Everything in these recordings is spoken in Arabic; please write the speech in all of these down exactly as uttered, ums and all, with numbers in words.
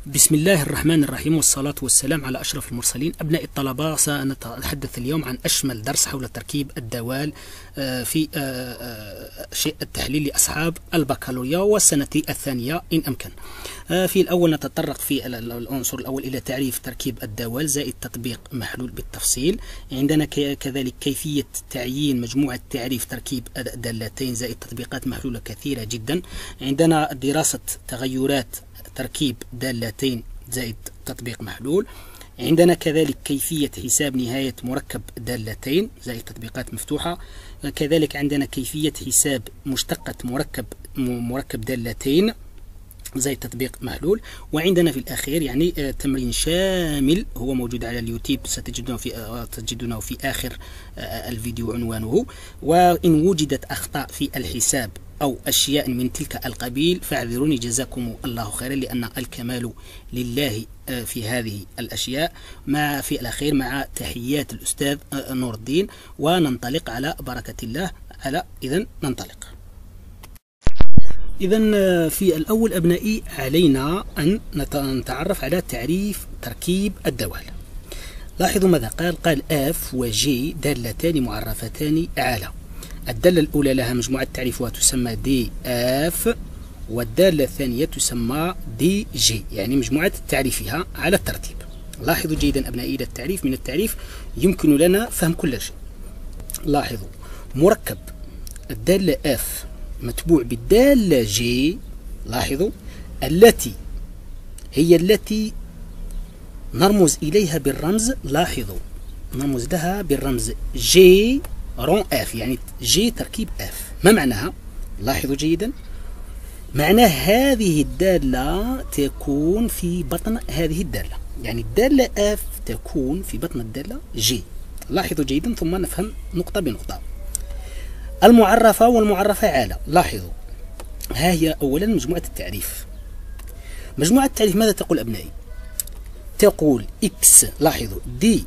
بسم الله الرحمن الرحيم، والصلاة والسلام على أشرف المرسلين. أبناء الطلبة، سنتحدث اليوم عن أشمل درس حول تركيب الدوال في شيء التحليل لأصحاب البكالوريا والسنة الثانية إن أمكن. في الأول نتطرق في العنصر الأول إلى تعريف تركيب الدوال زائد تطبيق محلول بالتفصيل. عندنا كذلك كيفية تعيين مجموعة تعريف تركيب دالتين زائد تطبيقات محلولة كثيرة جدا. عندنا دراسة تغيرات تركيب دالتين زائد تطبيق محلول. عندنا كذلك كيفية حساب نهاية مركب دالتين زائد تطبيقات مفتوحة. كذلك عندنا كيفية حساب مشتقة مركب مركب دالتين زي تطبيق محلول. وعندنا في الأخير يعني تمرين شامل هو موجود على اليوتيوب، ستجدونه في تجدونه في آخر الفيديو عنوانه. وإن وجدت أخطاء في الحساب أو أشياء من تلك القبيل فاعذروني جزاكم الله خيرا، لأن الكمال لله في هذه الأشياء. مع في الأخير مع تحيات الأستاذ نور الدين، وننطلق على بركة الله. على إذن ننطلق. إذن في الأول أبنائي علينا أن نتعرف على تعريف تركيب الدوال. لاحظوا ماذا قال. قال اف وجي دالتان معرفتان على. الدالة الأولى لها مجموعة تعريفها تسمى دي اف، والدالة الثانية تسمى دي جي، يعني مجموعة تعريفها على الترتيب. لاحظوا جيدا أبنائي، إلى التعريف من التعريف يمكن لنا فهم كل شيء. لاحظوا مركب الدالة اف متبوع بالدالة جي، لاحظوا التي هي التي نرمز إليها بالرمز. لاحظوا نرمز لها بالرمز جي رون اف، يعني جي تركيب اف. ما معناها؟ لاحظوا جيدا، معناه هذه الدالة تكون في بطن هذه الدالة، يعني الدالة اف تكون في بطن الدالة جي. لاحظوا جيدا ثم نفهم نقطة بنقطة. المعرفة والمعرفة على. لاحظوا ها هي أولا مجموعة التعريف. مجموعة التعريف ماذا تقول أبنائي؟ تقول إكس. لاحظوا دي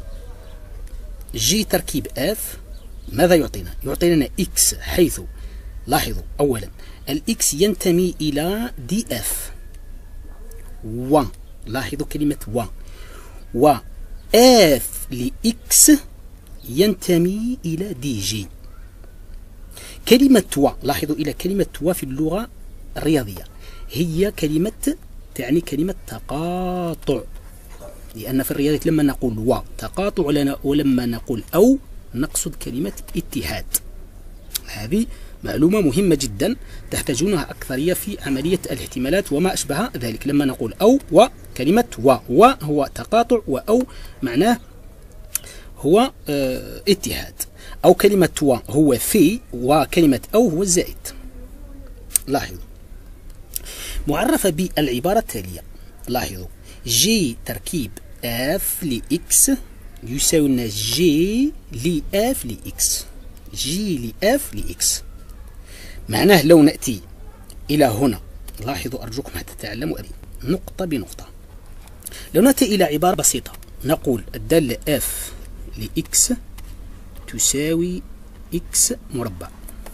جي تركيب اف ماذا يعطينا؟ يعطينا إكس، حيث لاحظوا أولا الإكس ينتمي إلى دي اف و. لاحظوا كلمة و. و اف لإكس ينتمي إلى دي جي. كلمة و، لاحظوا إلى كلمة و في اللغة الرياضية هي كلمة تعني كلمة تقاطع، لأن في الرياضيات لما نقول و تقاطع ولما نقول أو نقصد كلمة اتحاد. هذه معلومة مهمة جدا تحتاجونها أكثرية في عملية الاحتمالات وما أشبه ذلك. لما نقول أو وكلمة و، و هو تقاطع وأو معناه هو اه اتحاد، أو كلمة و هو في وكلمة أو هو الزائد. لاحظوا معرفة بالعبارة التالية. لاحظوا جي تركيب اف لإكس يساوي لنا جي لإف لإكس. جي لإف لإكس معناه لو نأتي إلى هنا، لاحظوا أرجوكم حتى تتعلموا أدي نقطة بنقطة. لو نأتي إلى عبارة بسيطة نقول الدالة اف لإكس تساوي إكس مربع،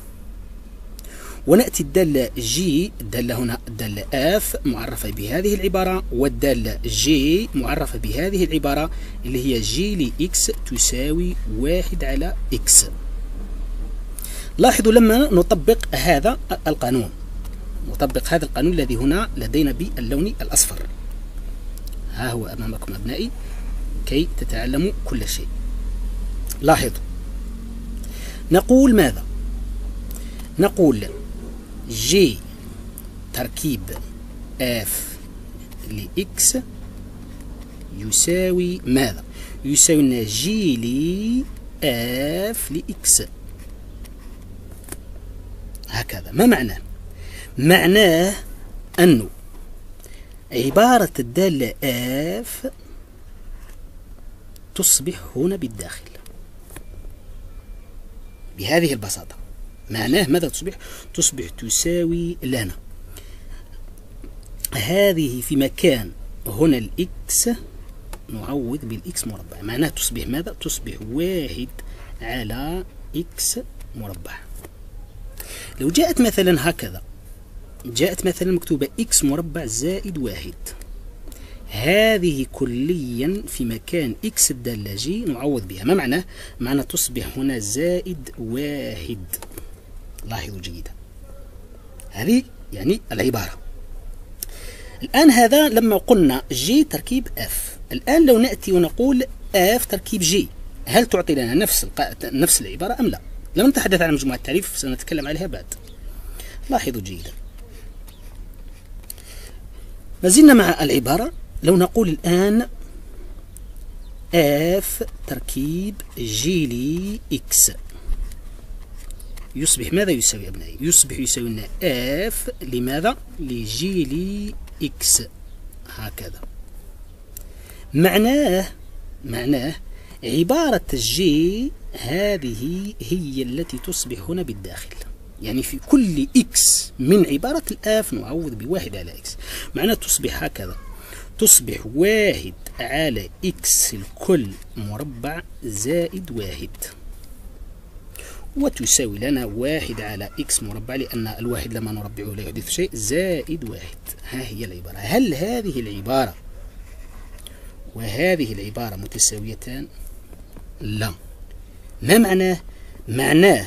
ونأتي الدالة جي، الدالة هنا الدالة اف معرفة بهذه العبارة، والدالة جي معرفة بهذه العبارة اللي هي جي لإكس تساوي واحد على إكس. لاحظوا لما نطبق هذا القانون، نطبق هذا القانون الذي هنا لدينا باللون الأصفر، ها هو أمامكم أبنائي كي تتعلموا كل شيء. لاحظوا نقول ماذا؟ نقول جي تركيب اف لإكس يساوي ماذا؟ يساوي لنا جي لي اف لإكس. هكذا. ما معناه؟ معناه أنه عبارة الدالة اف تصبح هنا بالداخل بهذه البساطة. معناه ماذا تصبح؟ تصبح تساوي لنا هذه في مكان هنا الإكس نعوض بالإكس مربع، معناه تصبح ماذا؟ تصبح واحد على إكس مربع. لو جاءت مثلا هكذا، جاءت مثلا مكتوبة إكس مربع زائد واحد، هذه كليا في مكان إكس الدالة جي نعوض بها. ما معناه؟ معنى تصبح هنا زائد واحد. لاحظوا جيدا، هذه يعني العبارة. الآن هذا لما قلنا جي تركيب اف. الآن لو نأتي ونقول اف تركيب جي، هل تعطي لنا نفس الق... نفس العبارة أم لا؟ لم نتحدث عن مجموعة التعريف، سنتكلم عليها بعد. لاحظوا جيدا، ما زلنا مع العبارة. لو نقول الآن اف تركيب جي لي اكس يصبح ماذا يساوي أبنائي؟ يصبح يساوي لنا اف لماذا؟ لجي لي اكس. هكذا معناه معناه عبارة الجي هذه هي التي تصبح هنا بالداخل، يعني في كل إكس من عبارة الآف نعوض بواحد على إكس. معناه تصبح هكذا، تصبح واحد على إكس الكل مربع زائد واحد، وتساوي لنا واحد على إكس مربع، لأن الواحد لما نربعه لا يحدث شيء، زائد واحد. ها هي العبارة. هل هذه العبارة وهذه العبارة متساويتان؟ لا. ما معناه؟ معناه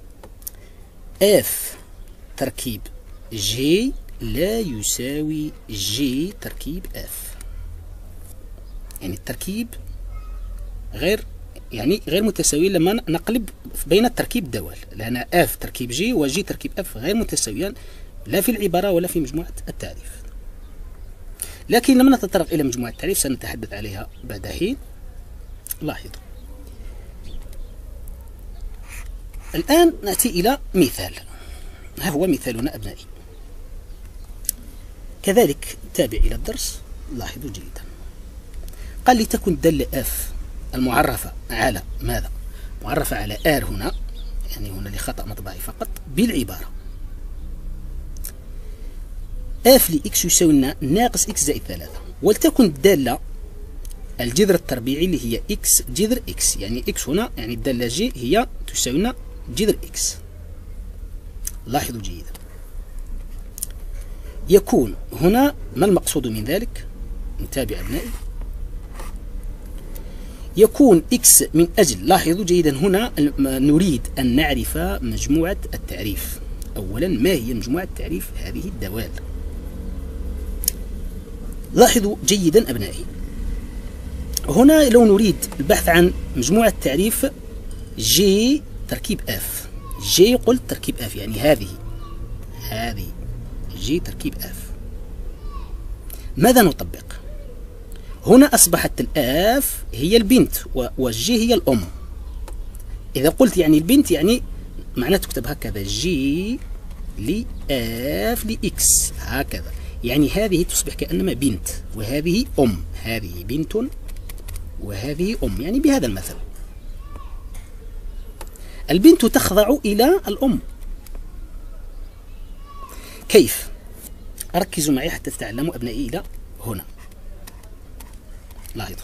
اف تركيب جي لا يساوي جي تركيب اف، يعني التركيب غير يعني غير متساويين لما نقلب بين التركيب الدوال، لأن اف تركيب جي وجي تركيب اف غير متساويان لا في العبارة ولا في مجموعة التعريف. لكن لما نتطرق إلى مجموعة التعريف سنتحدث عليها بعد حين. لاحظوا الآن نأتي إلى مثال. ها هو مثالنا أبنائي. كذلك تابع إلى الدرس. لاحظوا جيدا، قال لتكن الدالة اف المعرفة على ماذا؟ معرفة على ار هنا، يعني هنا لخطأ مطبعي فقط، بالعبارة اف لإكس يساوي لنا ناقص إكس زائد ثلاثة، ولتكن الدالة الجذر التربيعي اللي هي إكس جذر إكس، يعني إكس هنا يعني الدالة جي هي تساوي لنا جذر إكس. لاحظوا جيدا، يكون هنا ما المقصود من ذلك؟ نتابع أبنائي. يكون إكس من أجل، لاحظوا جيدا هنا نريد أن نعرف مجموعة التعريف. أولا ما هي مجموعة التعريف؟ هذه الدوال. لاحظوا جيدا أبنائي، هنا لو نريد البحث عن مجموعة تعريف جي تركيب اف، جي قلت تركيب اف يعني هذه هذه جي تركيب اف، ماذا نطبق؟ هنا أصبحت الآف هي البنت والجي هي الأم. إذا قلت يعني البنت يعني معناه تكتب هكذا جي لآف لإكس هكذا، يعني هذه تصبح كأنما بنت وهذه أم، هذه بنت وهذه أم، يعني بهذا المثل البنت تخضع إلى الأم. كيف؟ ركزوا معي حتى تتعلموا أبنائي إلى هنا. لاحظوا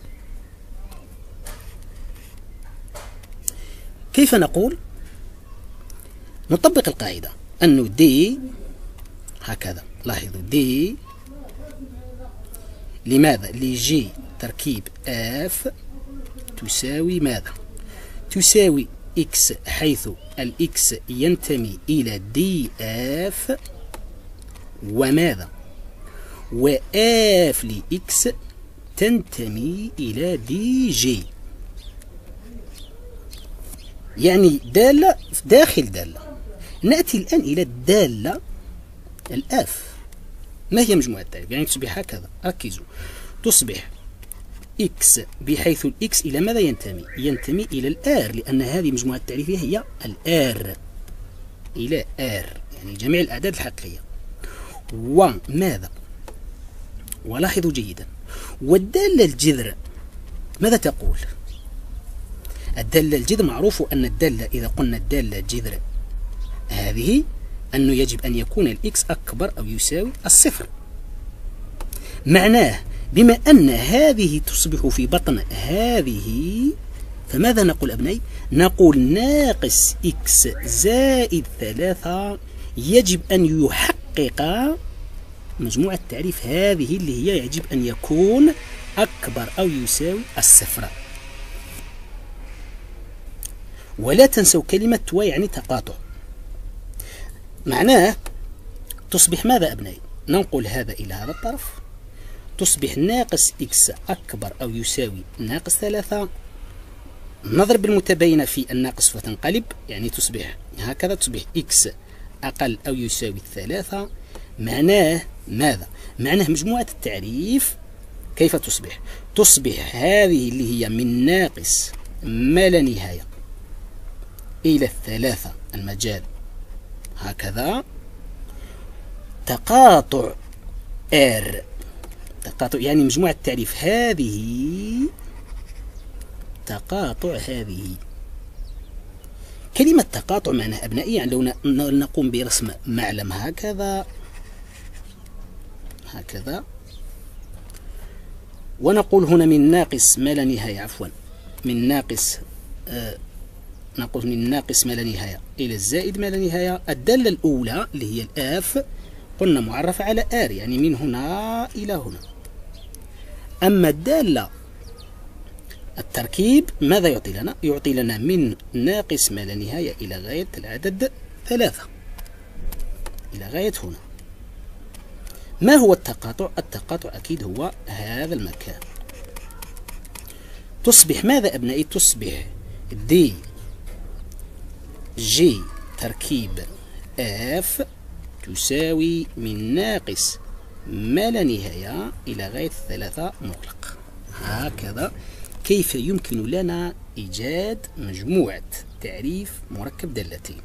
كيف نقول؟ نطبق القاعدة أنه دي هكذا. لاحظوا دي لماذا؟ لجي تركيب اف تساوي ماذا؟ تساوي إكس، حيث الإكس ينتمي إلى دي اف، وماذا؟ وآف لإكس تنتمي إلى دي جي، يعني دالة داخل دالة. نأتي الآن إلى الدالة الآف. ما هي مجموعة التعريف؟ يعني تصبح هكذا، ركزوا، تصبح إكس بحيث الإكس إلى ماذا ينتمي؟ ينتمي إلى الآر، لأن هذه مجموعة التعريف هي الآر، إلى آر يعني جميع الأعداد الحقيقية. وماذا؟ ولاحظوا جيدا، والدالة الجذر ماذا تقول؟ الدالة الجذر معروف أن الدالة إذا قلنا الدالة جذر هذه أنه يجب أن يكون الإكس أكبر أو يساوي الصفر. معناه بما أن هذه تصبح في بطن هذه، فماذا نقول أبنائي؟ نقول ناقص إكس زائد ثلاثة يجب أن يحقق مجموعة التعريف هذه اللي هي يجب أن يكون أكبر أو يساوي الصفر. ولا تنسوا كلمة و يعني تقاطع، معناه تصبح ماذا أبنائي؟ ننقل هذا إلى هذا الطرف، تصبح ناقص إكس أكبر أو يساوي ناقص ثلاثة، نضرب المتباينة في الناقص فتنقلب، يعني تصبح هكذا، تصبح إكس أقل أو يساوي ثلاثة. معناه ماذا؟ معناه مجموعة التعريف كيف تصبح؟ تصبح هذه اللي هي من ناقص ما لا نهاية إلى الثلاثة المجال هكذا، تقاطع R، تقاطع يعني مجموعة التعريف هذه تقاطع هذه. كلمة تقاطع معناها أبنائي يعني لو نقوم برسم معلم هكذا هكذا، ونقول هنا من ناقص ما لا نهاية، عفوا من ناقص آه نقول من ناقص ما لا نهاية إلى الزائد ما لا نهاية. الدالة الأولى اللي هي الآف قلنا معرفة على آر، يعني من هنا إلى هنا. أما الدالة التركيب ماذا يعطي لنا؟ يعطي لنا من ناقص ما لا نهاية إلى غاية العدد ثلاثة، إلى غاية هنا. ما هو التقاطع؟ التقاطع أكيد هو هذا المكان. تصبح ماذا أبنائي؟ تصبح دي جي تركيب اف تساوي من ناقص ما لا نهاية إلى غاية ثلاثة مغلق. هكذا كيف يمكن لنا إيجاد مجموعة تعريف مركب دالتين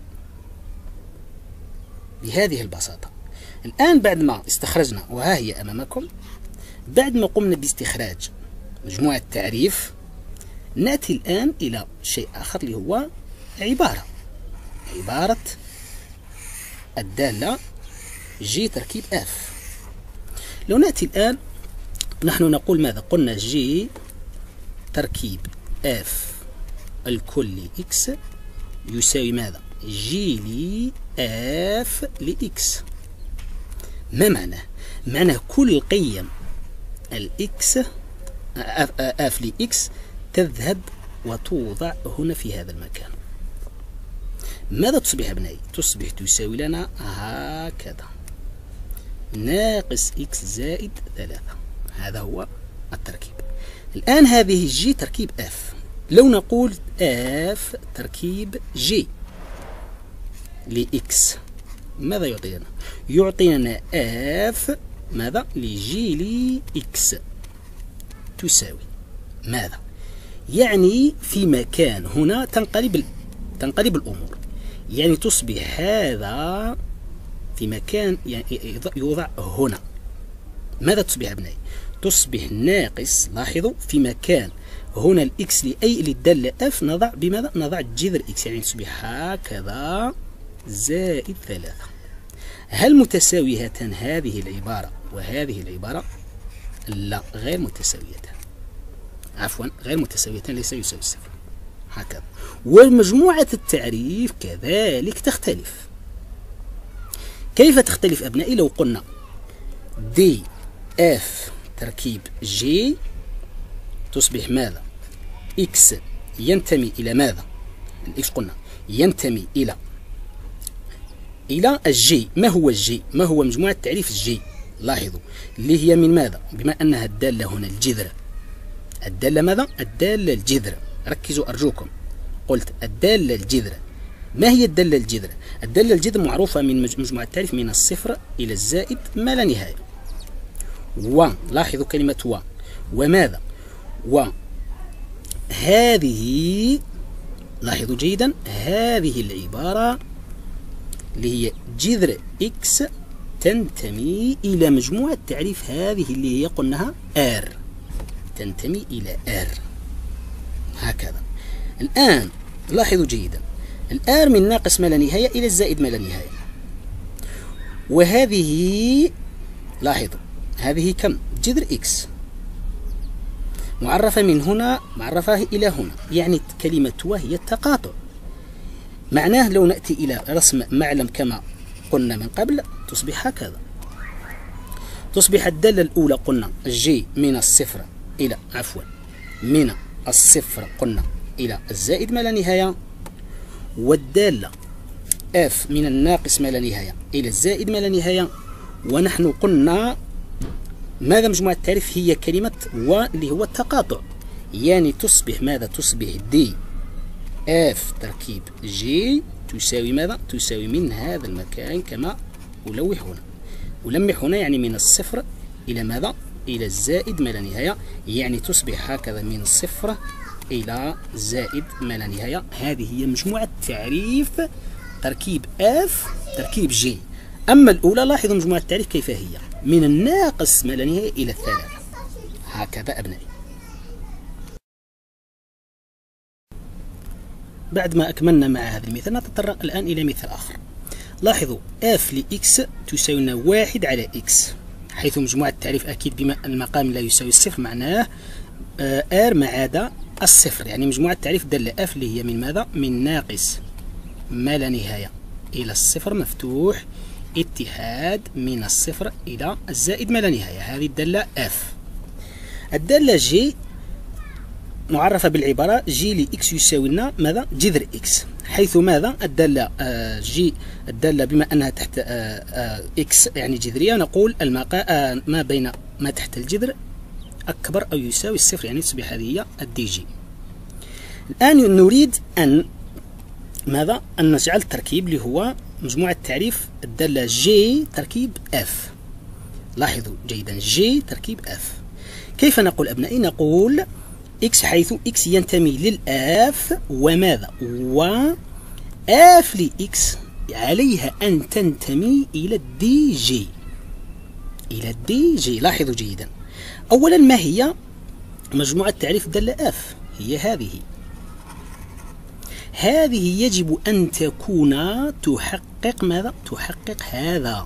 بهذه البساطة. الآن بعد ما استخرجنا وها هي أمامكم، بعد ما قمنا باستخراج مجموعة تعريف، نأتي الآن إلى شيء آخر اللي هو عبارة عبارة الدالة جي تركيب اف. لو نأتي الآن نحن نقول ماذا؟ قلنا جي تركيب اف الكل اكس يساوي ماذا؟ جي لي اف لاكس. ما معناه؟ معناه كل قيم الاكس اف لاكس تذهب وتوضع هنا في هذا المكان. ماذا تصبح أبنائي؟ تصبح تساوي لنا هكذا ناقص إكس زائد ثلاثة. هذا هو التركيب. الآن هذه جي تركيب اف، لو نقول اف تركيب جي لإكس ماذا يعطي لنا؟ يعطي لنا اف ماذا؟ لجي لإكس تساوي ماذا؟ يعني في مكان هنا تنقلب تنقلب الأمور، يعني تصبح هذا في مكان يعني يوضع هنا. ماذا تصبح أبنائي؟ تصبح ناقص، لاحظوا في مكان هنا الإكس لأي للدالة اف نضع بماذا؟ نضع جذر إكس، يعني تصبح هكذا زائد ثلاثة. هل متساويتان هذه العبارة وهذه العبارة؟ لا، غير متساويتان، عفوا غير متساويتان، ليس يساوي صفر. هكذا. ومجموعة التعريف كذلك تختلف. كيف تختلف أبنائي؟ لو قلنا دي اف تركيب جي تصبح ماذا؟ اكس ينتمي إلى ماذا؟ الاكس قلنا ينتمي إلى إلى الجي. ما هو الجي؟ ما هو مجموعة تعريف الجي؟ لاحظوا اللي هي من ماذا؟ بما أنها الدالة هنا الجذر، الدالة ماذا؟ الدالة الجذر. ركزوا أرجوكم، قلت الدالة الجذر. ما هي الدالة الجذر؟ الدالة الجذر معروفة من مجموعة التعريف من الصفر إلى الزائد ما لا نهاية. و لاحظوا كلمة و وماذا؟ وهذه لاحظوا جيدا هذه العبارة اللي هي جذر إكس تنتمي إلى مجموعة تعريف هذه اللي هي قلناها R، تنتمي إلى R هكذا. الآن لاحظوا جيدا الآر من ناقص ما لا نهاية إلى الزائد ما لا نهاية، وهذه لاحظوا هذه كم؟ جذر إكس معرفة من هنا معرفة إلى هنا، يعني كلمة وهي التقاطع. معناه لو نأتي إلى رسم معلم كما قلنا من قبل تصبح هكذا. تصبح الدالة الأولى قلنا جي من الصفر إلى عفوا من الصفر قلنا إلى الزائد ما لا نهاية، والدالة اف من الناقص ما لا نهاية إلى الزائد ما لا نهاية. ونحن قلنا ماذا مجموعة التعريف؟ هي كلمة و اللي هو التقاطع، يعني تصبح ماذا؟ تصبح دي اف تركيب جي تساوي ماذا؟ تساوي من هذا المكان كما ألوح هنا، ألمح هنا يعني من الصفر إلى ماذا؟ إلى الزائد ما لا نهاية، يعني تصبح هكذا من الصفر إلى زائد ما لا نهاية. هذه هي مجموعة تعريف تركيب اف تركيب جي. أما الأولى لاحظوا مجموعة التعريف كيف هي، من الناقص ما لا نهاية إلى الثلاثة. هكذا أبنائي. بعد ما أكملنا مع هذا المثال نتطرق الآن إلى مثال آخر. لاحظوا اف لإكس تساوي لنا واحد على إكس، حيث مجموعة التعريف أكيد بما المقام لا يساوي الصفر معناه ار ما عدا الصفر، يعني مجموعة التعريف دالة اف اللي هي من ماذا؟ من ناقص ما لا نهاية إلى الصفر مفتوح اتحاد من الصفر إلى الزائد ما لا نهاية. هذه الدالة اف. الدالة جي معرفة بالعبارة جي لإكس يساوي لنا ماذا؟ جذر إكس، حيث ماذا؟ الدالة آه جي الدالة بما أنها تحت آه آه إكس يعني جذرية، نقول المقا آه ما بين ما تحت الجذر أكبر أو يساوي الصفر، يعني تصبح هذه هي الدي جي. الآن نريد أن ماذا؟ أن نجعل التركيب اللي هو مجموعة تعريف الدالة جي تركيب اف. لاحظوا جيدا جي تركيب اف. كيف نقول أبنائي؟ نقول إكس حيث إكس ينتمي للآف وماذا؟ و آف لإكس عليها أن تنتمي إلى الدي جي، إلى الدي جي. لاحظوا جيدا، أولا ما هي مجموعة تعريف الدالة آف؟ هي هذه هذه يجب أن تكون تحقق ماذا؟ تحقق هذا،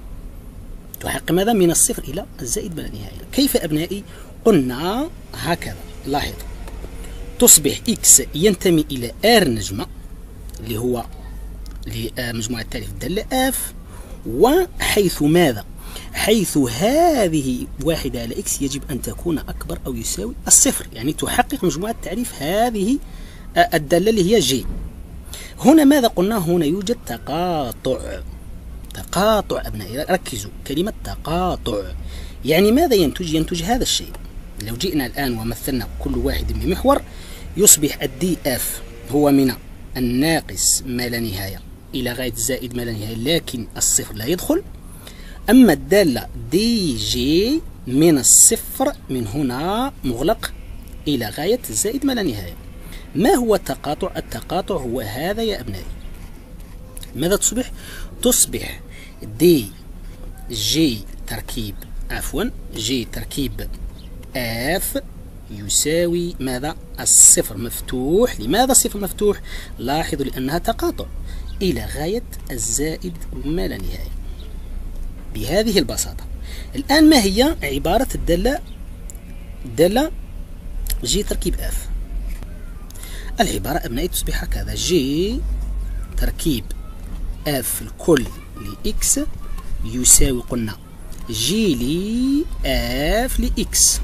تحقق ماذا؟ من الصفر إلى الزائد بلا نهاية. كيف أبنائي؟ قلنا هكذا، لاحظوا تصبح إكس ينتمي إلى آر نجمة اللي هو لمجموعة تعريف الدالة آف، وحيث ماذا؟ حيث هذه واحدة على إكس يجب أن تكون أكبر أو يساوي الصفر، يعني تحقق مجموعة تعريف هذه الدالة اللي هي جي. هنا ماذا قلنا؟ هنا يوجد تقاطع. تقاطع أبنائي، ركزوا كلمة تقاطع يعني ماذا ينتج؟ ينتج هذا الشيء. لو جئنا الآن ومثلنا كل واحد بمحور يصبح الدي اف هو من الناقص ما لا نهاية إلى غاية الزائد ما لا نهاية، لكن الصفر لا يدخل. أما الدالة دي جي من الصفر من هنا مغلق إلى غاية الزائد ما لا نهاية. ما هو التقاطع؟ التقاطع هو هذا يا أبنائي. ماذا تصبح؟ تصبح دي جي تركيب عفوا جي تركيب اف يساوي ماذا؟ الصفر مفتوح. لماذا الصفر مفتوح؟ لاحظوا لأنها تقاطع إلى غاية الزائد ما لا نهاية، بهذه البساطة. الآن ما هي عبارة الدالة الدالة جي تركيب اف؟ العبارة أبنائي تصبح هكذا: جي تركيب اف الكل لإكس يساوي قلنا جي لي اف لإكس،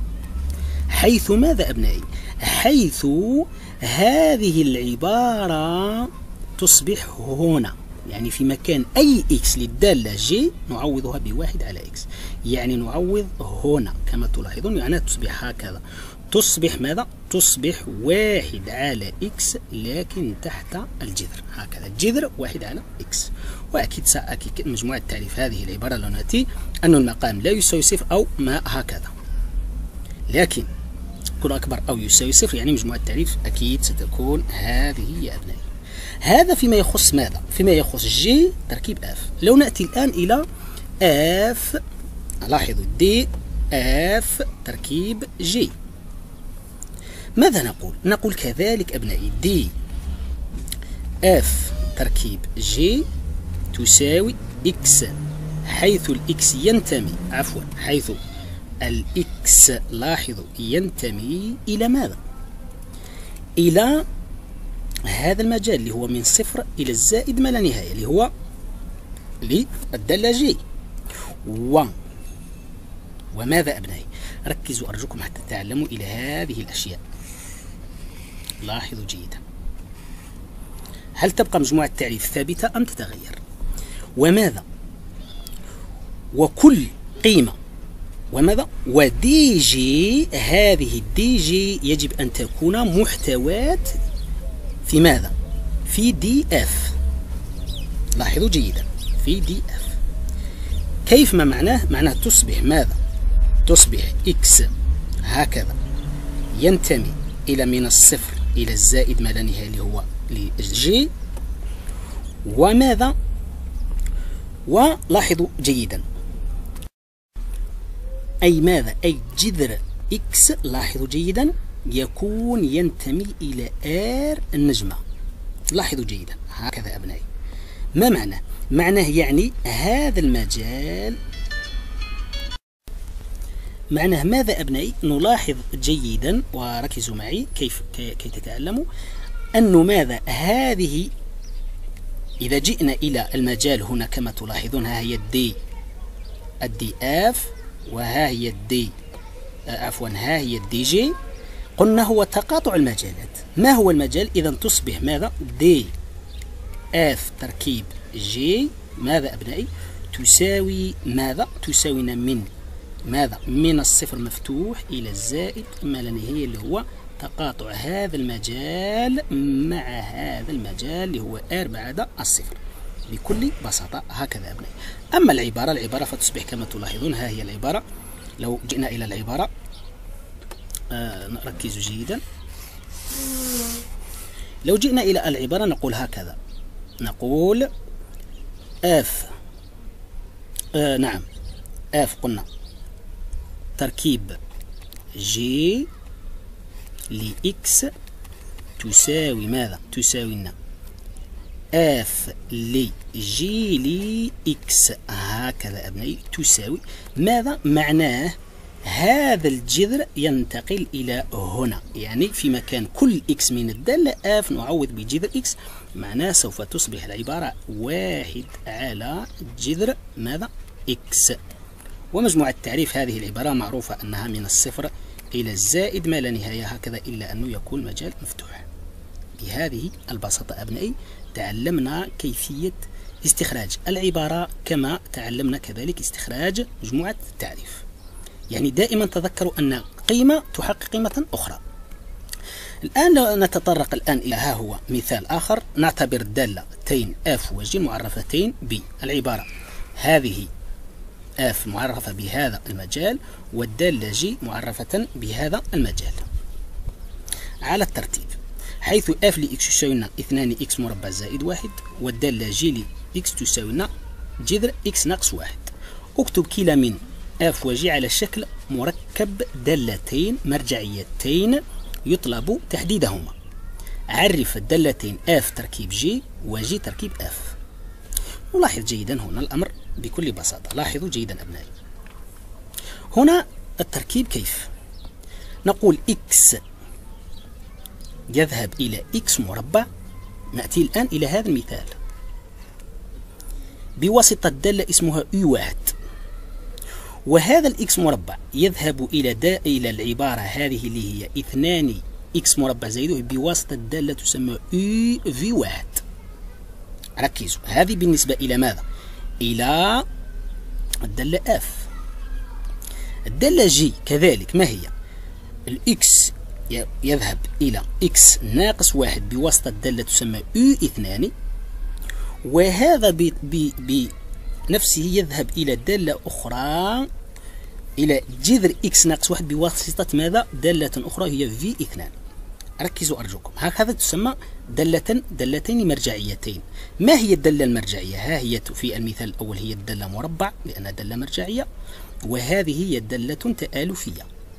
حيث ماذا أبنائي؟ حيث هذه العبارة تصبح هنا، يعني في مكان أي إكس للدالة جي نعوضها بواحد على إكس، يعني نعوض هنا كما تلاحظون، يعني تصبح هكذا، تصبح ماذا؟ تصبح واحد على إكس لكن تحت الجذر، هكذا الجذر واحد على إكس. وأكيد سأكيد مجموعة تعريف هذه العبارة لو نأتي أن المقام لا يساوي صفر أو ما هكذا، لكن يكون أكبر أو يساوي صفر، يعني مجموعة التعريف أكيد ستكون هذه يا أبنائي. هذا فيما يخص ماذا؟ فيما يخص جي تركيب اف. لو نأتي الآن إلى اف، لاحظوا دي اف تركيب جي، ماذا نقول؟ نقول كذلك أبنائي دي اف تركيب جي تساوي إكس، حيث الإكس ينتمي عفوا حيث الإكس لاحظوا ينتمي إلى ماذا؟ إلى هذا المجال اللي هو من صفر إلى الزائد ما لا نهاية، اللي هو للدالة جي. و وماذا أبنائي؟ ركزوا أرجوكم حتى تعلموا إلى هذه الأشياء. لاحظوا جيدا، هل تبقى مجموعة التعريف ثابتة أم تتغير؟ وماذا؟ وكل قيمة، وماذا؟ ودي جي، هذه الدي جي يجب أن تكون محتوات في ماذا؟ في دي اف. لاحظوا جيدا، في دي اف. كيف ما معناه؟ معناه تصبح ماذا؟ تصبح اكس هكذا ينتمي إلى من الصفر إلى الزائد ما لا نهاية اللي هو لجي، وماذا؟ ولاحظوا جيدا، أي ماذا؟ أي جذر إكس، لاحظوا جيدا، يكون ينتمي إلى آر النجمة. لاحظوا جيدا هكذا أبنائي. ما معناه؟ معناه يعني هذا المجال، معناه ماذا أبنائي؟ نلاحظ جيدا وركزوا معي كيف كي تتعلموا أنه ماذا؟ هذه إذا جئنا إلى المجال هنا كما تلاحظون، ها هي الدي الدي اف، وها هي الدي عفوا ها هي الدي جي. قلنا هو تقاطع المجالات. ما هو المجال؟ إذا تصبح ماذا؟ دي اف تركيب جي ماذا أبنائي؟ تساوي ماذا؟ تساوينا من ماذا؟ من الصفر مفتوح إلى الزائد ما لا نهاية اللي هو تقاطع هذا المجال مع هذا المجال اللي هو ار بعد الصفر بكل بساطة. هكذا أبنائي. أما العبارة، العبارة فتصبح كما تلاحظون، ها هي العبارة. لو جئنا إلى العبارة آه ركزوا جيدا، لو جئنا إلى العبارة نقول هكذا، نقول اف آه نعم اف قلنا تركيب جي لإكس تساوي ماذا؟ تساوي لنا اف لجي لإكس. هكذا أبنائي تساوي ماذا؟ معناه هذا الجذر ينتقل إلى هنا، يعني في مكان كل إكس من الدالة اف نعوض بجذر إكس، معناه سوف تصبح العبارة واحد على جذر ماذا؟ إكس. ومجموعة التعريف هذه العبارة معروفة أنها من الصفر إلى الزائد ما لا نهاية هكذا، إلا أنه يكون مجال مفتوح. بهذه البساطة أبنائي تعلمنا كيفية استخراج العبارة، كما تعلمنا كذلك استخراج مجموعة التعريف. يعني دائما تذكروا أن قيمة تحقق قيمة أخرى. الآن نتطرق الآن إلى ها هو مثال آخر. نعتبر الدالتين اف وجي معرفتين بالعبارة، هذه اف معرفة بهذا المجال والدالة جي معرفة بهذا المجال على الترتيب، حيث اف لإكس يساوي لنا اثنان إكس مربع زائد واحد، والدالة جي لإكس تساوي لنا جذر إكس ناقص واحد. اكتب كلا من اف وجي على شكل مركب دالتين مرجعيتين يطلب تحديدهما. عرف الدالتين اف تركيب جي وجي تركيب اف. نلاحظ جيدا هنا الأمر بكل بساطة. لاحظوا جيدا أبنائي، هنا التركيب كيف؟ نقول إكس يذهب إلى إكس مربع. نأتي الآن إلى هذا المثال بواسطة دالة اسمها يو واحد، وهذا الإكس مربع يذهب إلى دا إلى العبارة هذه اللي هي اثنان إكس مربع زائده بواسطة دالة تسمى يو في واحد. ركزوا، هذه بالنسبة إلى ماذا؟ إلى الدالة اف. الدالة جي كذلك ما هي؟ الإكس يذهب إلى إكس ناقص واحد بواسطة دالة تسمى يو اثنان، وهذا بنفسه يذهب إلى دالة أخرى إلى جذر إكس ناقص واحد بواسطة ماذا؟ دالة أخرى هي في اثنان. ركزوا أرجوكم، هكذا تسمى دالة دالتين مرجعيتين. ما هي الدالة المرجعية؟ ها هي في المثال الأول هي الدالة مربع لأنها دالة مرجعية، وهذه هي دالة تآلفية.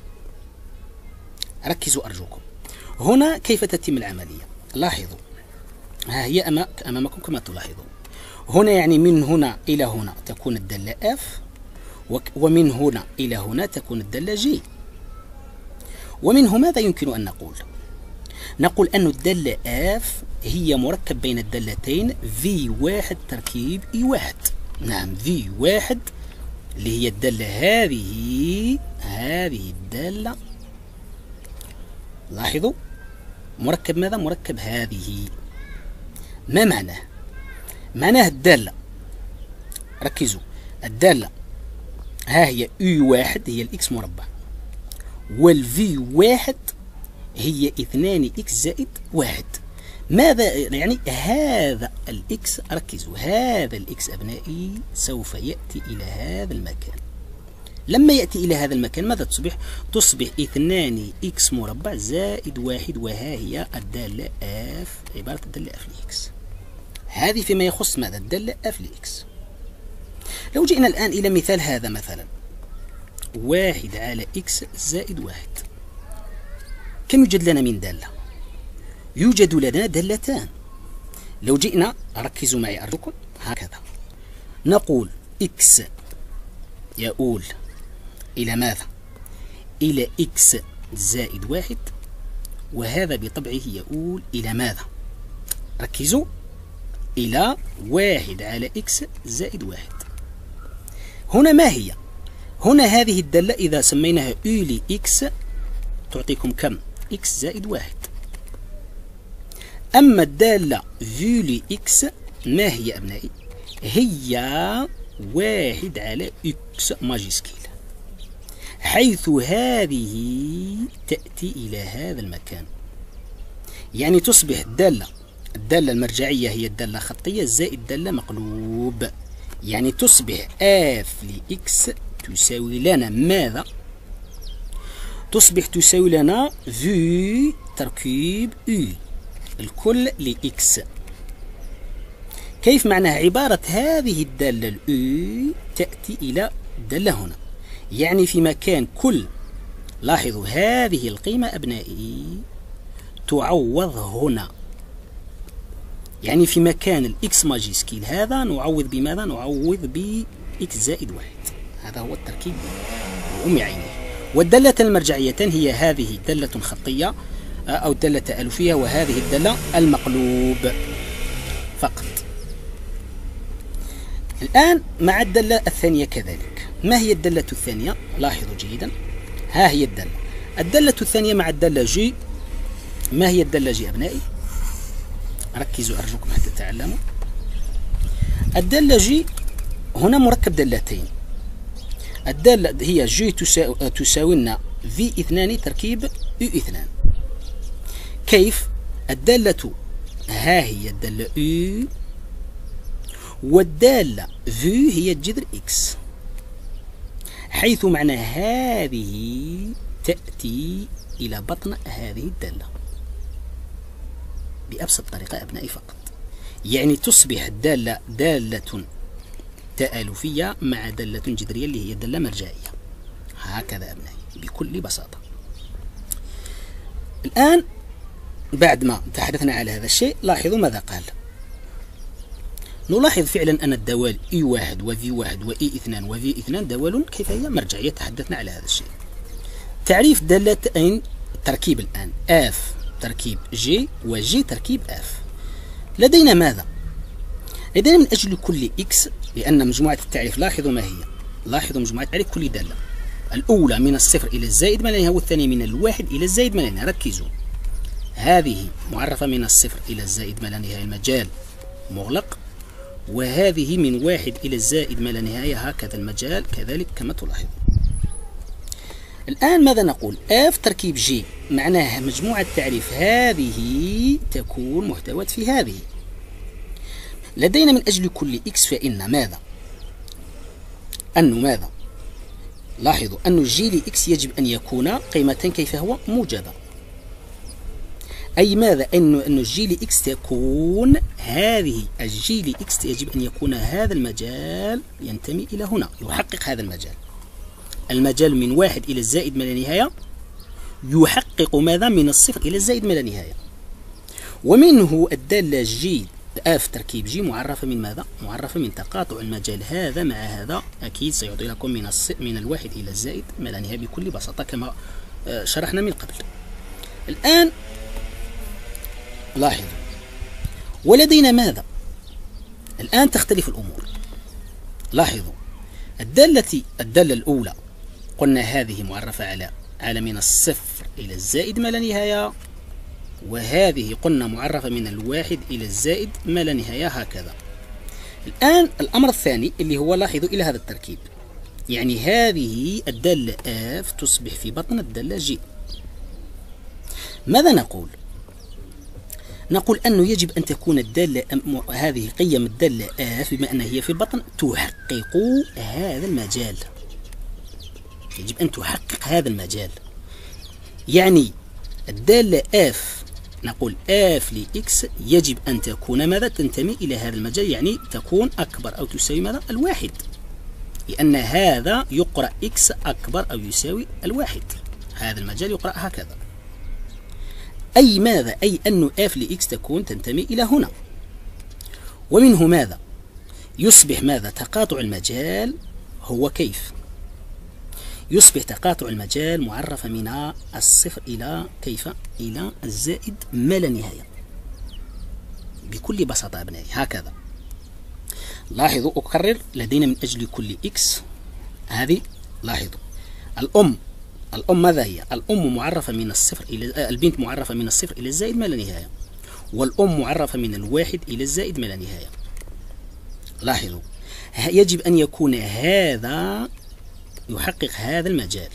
ركزوا أرجوكم، هنا كيف تتم العملية؟ لاحظوا، ها هي أمامكم كما تلاحظون. هنا يعني من هنا إلى هنا تكون الدالة اف، ومن هنا إلى هنا تكون الدالة جي. ومنه ماذا يمكن أن نقول؟ نقول أن الدالة اف هي مركب بين الدالتين في واحد تركيب اي واحد. نعم، في واحد اللي هي الدالة هذه، هذه الدالة لاحظوا مركب ماذا؟ مركب هذه. ما معناه؟ معناه الدالة، ركزوا، الدالة ها هي يو واحد هي الإكس مربع، والفي واحد هي اثنان إكس زائد واحد. ماذا يعني هذا الإكس؟ ركزوا، هذا الإكس أبنائي سوف يأتي إلى هذا المكان. لما يأتي إلى هذا المكان ماذا تصبح؟ تصبح اثنان إكس مربع زائد واحد، وها هي الدالة اف، عبارة الدالة اف لإكس. هذه فيما يخص ماذا؟ الدالة اف لإكس. لو جئنا الآن إلى مثال هذا مثلا، واحد على إكس زائد واحد، كم يوجد لنا من دالة؟ يوجد لنا دالتان. لو جئنا، ركزوا معي أرجوكم، هكذا نقول إكس يؤول إلى ماذا؟ إلى إكس زائد واحد، وهذا بطبعه يؤول إلى ماذا؟ ركزوا، إلى واحد على إكس زائد واحد. هنا ما هي؟ هنا هذه الدالة إذا سميناها أو لإكس تعطيكم كم؟ إكس زائد واحد. أما الدالة في لإكس ما هي أبنائي؟ هي واحد على إكس ماجيسكيل، حيث هذه تأتي إلى هذا المكان. يعني تصبح الدالة الدالة المرجعية هي الدالة خطية زائد دالة مقلوب. يعني تصبح اف لإكس تساوي لنا ماذا؟ تصبح تساوي لنا في تركيب أو الكل لإكس. كيف معناها؟ عبارة هذه الدالة الأو تأتي إلى الدالة هنا، يعني في مكان كل، لاحظوا هذه القيمة أبنائي تعوض هنا، يعني في مكان الإكس ماجيسكيل هذا نعوض بماذا؟ نعوض بإكس زائد واحد. هذا هو التركيب بأم عينه. والدالة المرجعيتان هي هذه دالة خطية أو دالة تألفية، وهذه الدالة المقلوب فقط. الآن مع الدالة الثانية كذلك. ما هي الدالة الثانية؟ لاحظوا جيدا، ها هي الدالة الدالة الثانية مع الدالة جي. ما هي الدالة جي أبنائي؟ ركزوا أرجوكم حتى تعلموا. الدالة جي هنا مركب دالتين. الدالة هي جي تساوي لنا في اثنان تركيب أو اثنان. كيف؟ الدالة ها هي الدالة أو، والدالة في هي الجذر إكس، حيث معنى هذه تأتي إلى بطن هذه الدالة بأبسط طريقة أبنائي فقط. يعني تصبح الدالة دالة تآلفية مع دالة جذرية اللي هي الدالة مرجعية، هكذا أبنائي بكل بساطة. الآن بعد ما تحدثنا على هذا الشيء، لاحظوا ماذا قال. نلاحظ فعلا أن الدوال إي واحد وفي واحد وإي اثنان وفي اثنان دوال كيف هي مرجعية، تحدثنا على هذا الشيء. تعريف دالتين تركيب الآن اف تركيب جي وجي تركيب اف. لدينا ماذا؟ لدينا من أجل كل إكس، لأن مجموعة التعريف لاحظوا ما هي، لاحظوا مجموعة التعريف كل دالة، الأولى من الصفر إلى الزائد ما لا نهاية، والثانية من الواحد إلى الزائد ما لا نهاية. ركزوا، هذه معرفة من الصفر إلى الزائد ما لا نهاية، المجال مغلق، وهذه من واحد إلى الزائد ما لا نهاية، هكذا المجال كذلك كما تلاحظ. الآن ماذا نقول؟ اف تركيب جي معناها مجموعة تعريف هذه تكون محتوات في هذه. لدينا من أجل كل إكس فإن ماذا؟ أنه ماذا؟ لاحظوا أن الجي لإكس يجب أن يكون قيمتين كيف هو؟ موجبة. أي ماذا؟ أن أن الجي لإكس تكون هذه الجي لإكس يجب أن يكون هذا المجال ينتمي إلى هنا، يحقق هذا المجال. المجال من واحد إلى الزائد ما لا نهاية يحقق ماذا؟ من الصفر إلى الزائد ما لا نهاية. ومنه الدالة جي اف تركيب جي معرفة من ماذا؟ معرفة من تقاطع المجال هذا مع هذا، أكيد سيعطي لكم من من الواحد إلى الزائد ما لا نهاية بكل بساطة كما شرحنا من قبل. الآن لاحظوا، ولدينا ماذا؟ الآن تختلف الأمور. لاحظوا، الدالة الدالة الأولى قلنا هذه معرفة على على من الصفر إلى الزائد ما لا نهاية، وهذه قلنا معرفة من الواحد إلى الزائد ما لا نهاية، هكذا. الآن الأمر الثاني اللي هو لاحظوا إلى هذا التركيب، يعني هذه الدالة F تصبح في بطن الدالة G. ماذا نقول؟ نقول أنه يجب أن تكون الدالة هذه قيم الدالة F بما أنها هي في البطن تحقق هذا المجال، يجب أن تحقق هذا المجال. يعني الدالة F نقول F لإكس يجب أن تكون ماذا؟ تنتمي إلى هذا المجال، يعني تكون أكبر أو تساوي ماذا؟ الواحد، لأن هذا يقرأ إكس أكبر أو يساوي الواحد، هذا المجال يقرأ هكذا. أي ماذا؟ أي أن F لإكس تكون تنتمي إلى هنا. ومنه ماذا؟ يصبح ماذا؟ تقاطع المجال هو كيف؟ يصبح تقاطع المجال معرفة من الصفر إلى كيف؟ إلى الزائد ما لا نهاية، بكل بساطة أبنائي هكذا. لاحظوا أكرر، لدينا من أجل كل إكس هذه، لاحظوا الأم الأم ماذا هي؟ الأم معرفة من الصفر إلى البنت معرفة من الصفر إلى الزائد ما لا نهاية، والأم معرفة من الواحد إلى الزائد ما لا نهاية. لاحظوا يجب أن يكون هذا يحقق هذا المجال.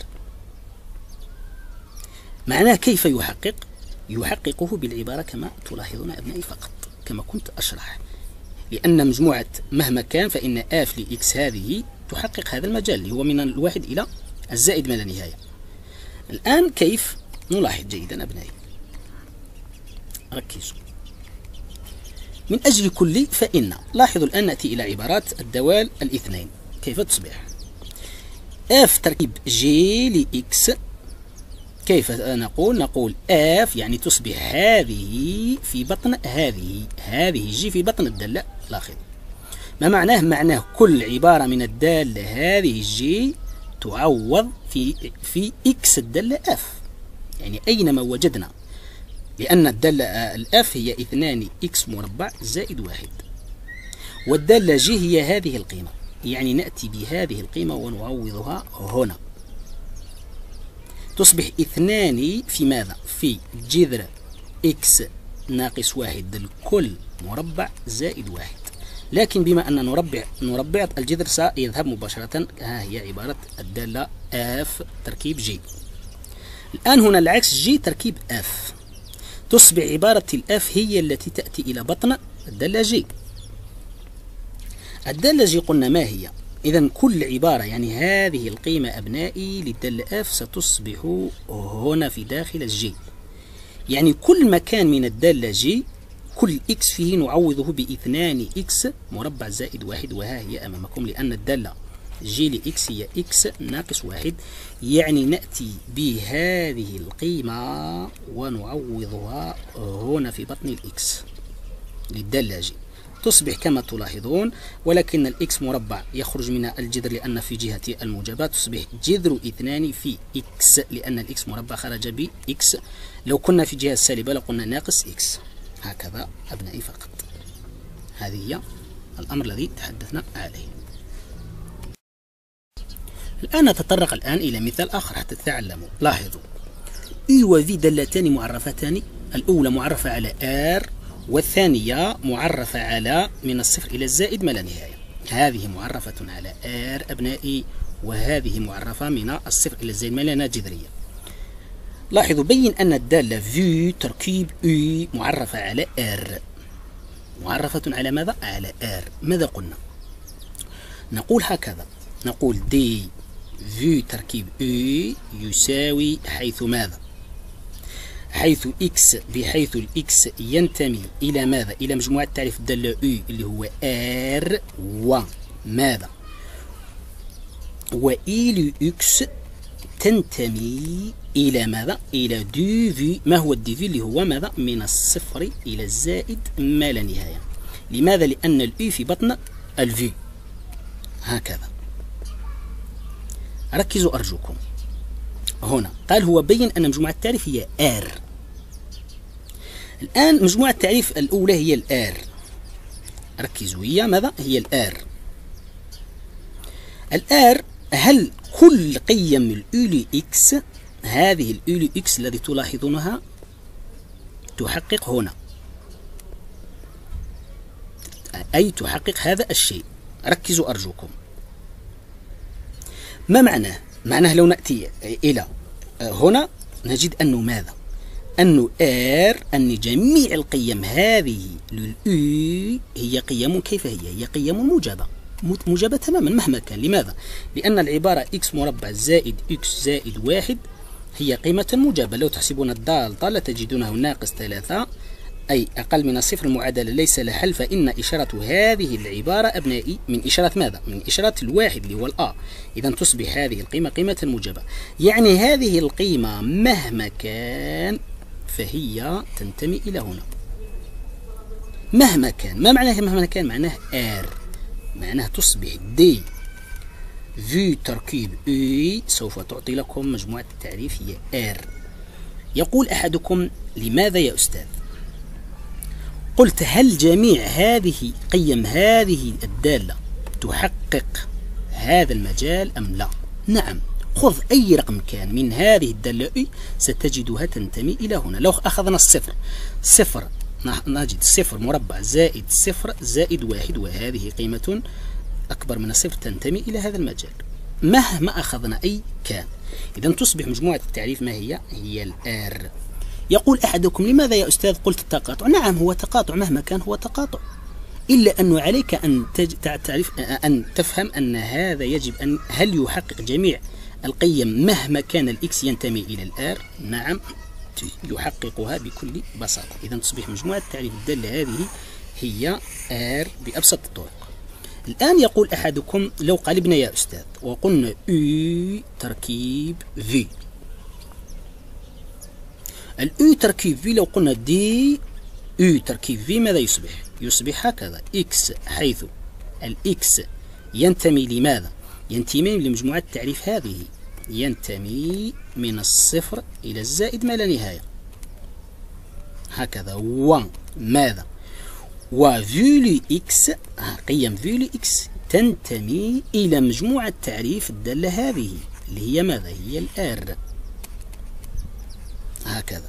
معناه كيف يحقق؟ يحققه بالعبارة كما تلاحظون أبنائي فقط، كما كنت أشرح، لأن مجموعة مهما كان فإن F لإكس هذه تحقق هذا المجال اللي هو من الواحد إلى الزائد ما لا نهاية. الآن كيف؟ نلاحظ جيدا أبنائي، ركزوا. من أجل كل فإن، لاحظوا الآن نأتي إلى عبارات الدوال الاثنين كيف تصبح. F تركيب G لإكس كيف نقول؟ نقول F يعني تصبح هذه في بطن هذه، هذه G في بطن الدالة. لاحظ ما معناه؟ معناه كل عبارة من الدالة هذه G تعوض في في إكس الدالة F، يعني أينما وجدنا، لأن الدالة الأف هي اثنان إكس مربع زائد واحد، والدالة G هي هذه القيمة، يعني نأتي بهذه القيمة ونعوضها هنا، تصبح اثنان في ماذا؟ في جذر إكس ناقص واحد الكل مربع زائد واحد. لكن بما أن نربع نربع الجذر سيذهب مباشرة، ها هي عبارة الدالة F تركيب G. الآن هنا العكس G تركيب F، تصبح عبارة الأف هي التي تأتي إلى بطن الدالة G. الدالة G قلنا ما هي؟ إذا كل عبارة يعني هذه القيمة أبنائي للدالة F ستصبح هنا في داخل الجي، يعني كل مكان من الدالة G كل إكس فيه نعوضه باثنان إكس مربع زائد واحد، وها هي أمامكم، لأن الدالة G لإكس هي إكس ناقص واحد، يعني نأتي بهذه القيمة ونعوضها هنا في بطن الإكس للدالة G، تصبح كما تلاحظون، ولكن الإكس مربع يخرج من الجذر لأن في جهة الموجبات، تصبح جذر اثنان في إكس لأن الإكس مربع خرج بإكس، لو كنا في جهة السالبة لقلنا ناقص إكس. هكذا أبنائي فقط، هذه هي الأمر الذي تحدثنا عليه. الآن نتطرق الآن إلى مثال آخر حتى تتعلموا. لاحظوا E و V دالتان معرفتان، الأولى معرفة على R والثانية معرفة على من الصفر إلى الزائد ما لا نهاية. هذه معرفة على R أبنائي، وهذه معرفة من الصفر إلى الزائد ما لا نهاية جذرية. لاحظوا بين أن الدالة V تركيب E معرفة على R، معرفة على ماذا؟ على R. ماذا قلنا؟ نقول هكذا، نقول D V تركيب E يساوي حيث ماذا؟ حيث X، بحيث الإكس ينتمي إلى ماذا؟ إلى مجموعة تعريف الدالة E اللي هو R، وماذا؟ و E لإكس تنتمي إلى ماذا؟ إلى دي في. ما هو الدي في؟ اللي هو ماذا؟ من الصفر إلى الزائد ما لا نهاية. لماذا؟ لأن الإي في بطن الفي. هكذا ركزوا أرجوكم. هنا قال هو بين أن مجموعة التعريف هي R. الآن مجموعة التعريف الأولى هي الآر، ركزوا، هي ماذا؟ هي الآر. الآر هل كل قيم الأو لإكس، هذه الأو لإكس الذي تلاحظونها تحقق هنا، أي تحقق هذا الشيء. ركزوا أرجوكم. ما معناه؟ معناه لو نأتي إلى هنا نجد أنه ماذا؟ أنه آر أن جميع القيم هذه للأو هي قيم كيف هي؟ هي قيم موجبة، موجبة تماما مهما كان. لماذا؟ لأن العبارة إكس مربع زائد إكس زائد واحد هي قيمة موجبة. لو تحسبون الضالة لتجدونه ناقص ثلاثة، أي أقل من الصفر، المعادلة ليس لها حل، فإن إشارة هذه العبارة أبنائي من إشارة ماذا؟ من إشارة الواحد اللي هو الآ. إذا تصبح هذه القيمة قيمة موجبة، يعني هذه القيمة مهما كان فهي تنتمي إلى هنا مهما كان. ما معناه مهما كان؟ معناه آر، معناه تصبح دي في تركيب أي سوف تعطي لكم مجموعة التعريف هي آر. يقول أحدكم لماذا يا أستاذ؟ قلت هل جميع هذه قيم هذه الدالة تحقق هذا المجال أم لا؟ نعم. خذ أي رقم كان من هذه الدالة أي ستجدها تنتمي إلى هنا. لو أخذنا الصفر، صفر نجد صفر مربع زائد صفر زائد واحد، وهذه قيمة أكبر من الصفر تنتمي إلى هذا المجال مهما أخذنا أي كان. إذا تصبح مجموعة التعريف ما هي؟ هي الآر. يقول أحدكم لماذا يا أستاذ قلت التقاطع؟ نعم هو تقاطع مهما كان هو تقاطع، إلا أنه عليك أن تعرف أن تفهم أن هذا يجب أن هل يحقق جميع القيم مهما كان الإكس ينتمي إلى الآر؟ نعم يحققها بكل بساطة. إذا تصبح مجموعة التعريف الدالة هذه هي آر بأبسط الطرق. الآن يقول أحدكم لو قلبنا يا أستاذ وقلنا أو تركيب في، الأو تركيب في لو قلنا دي أو تركيب في ماذا يصبح؟ يصبح هكذا إكس، حيث الإكس ينتمي لماذا؟ ينتمي لمجموعة التعريف هذه، ينتمي من الصفر إلى الزائد ما لا نهاية هكذا. وماذا؟ وفيولي إكس، قيم فيولي إكس تنتمي إلى مجموعة التعريف الدالة هذه اللي هي ماذا؟ هي الآر هكذا.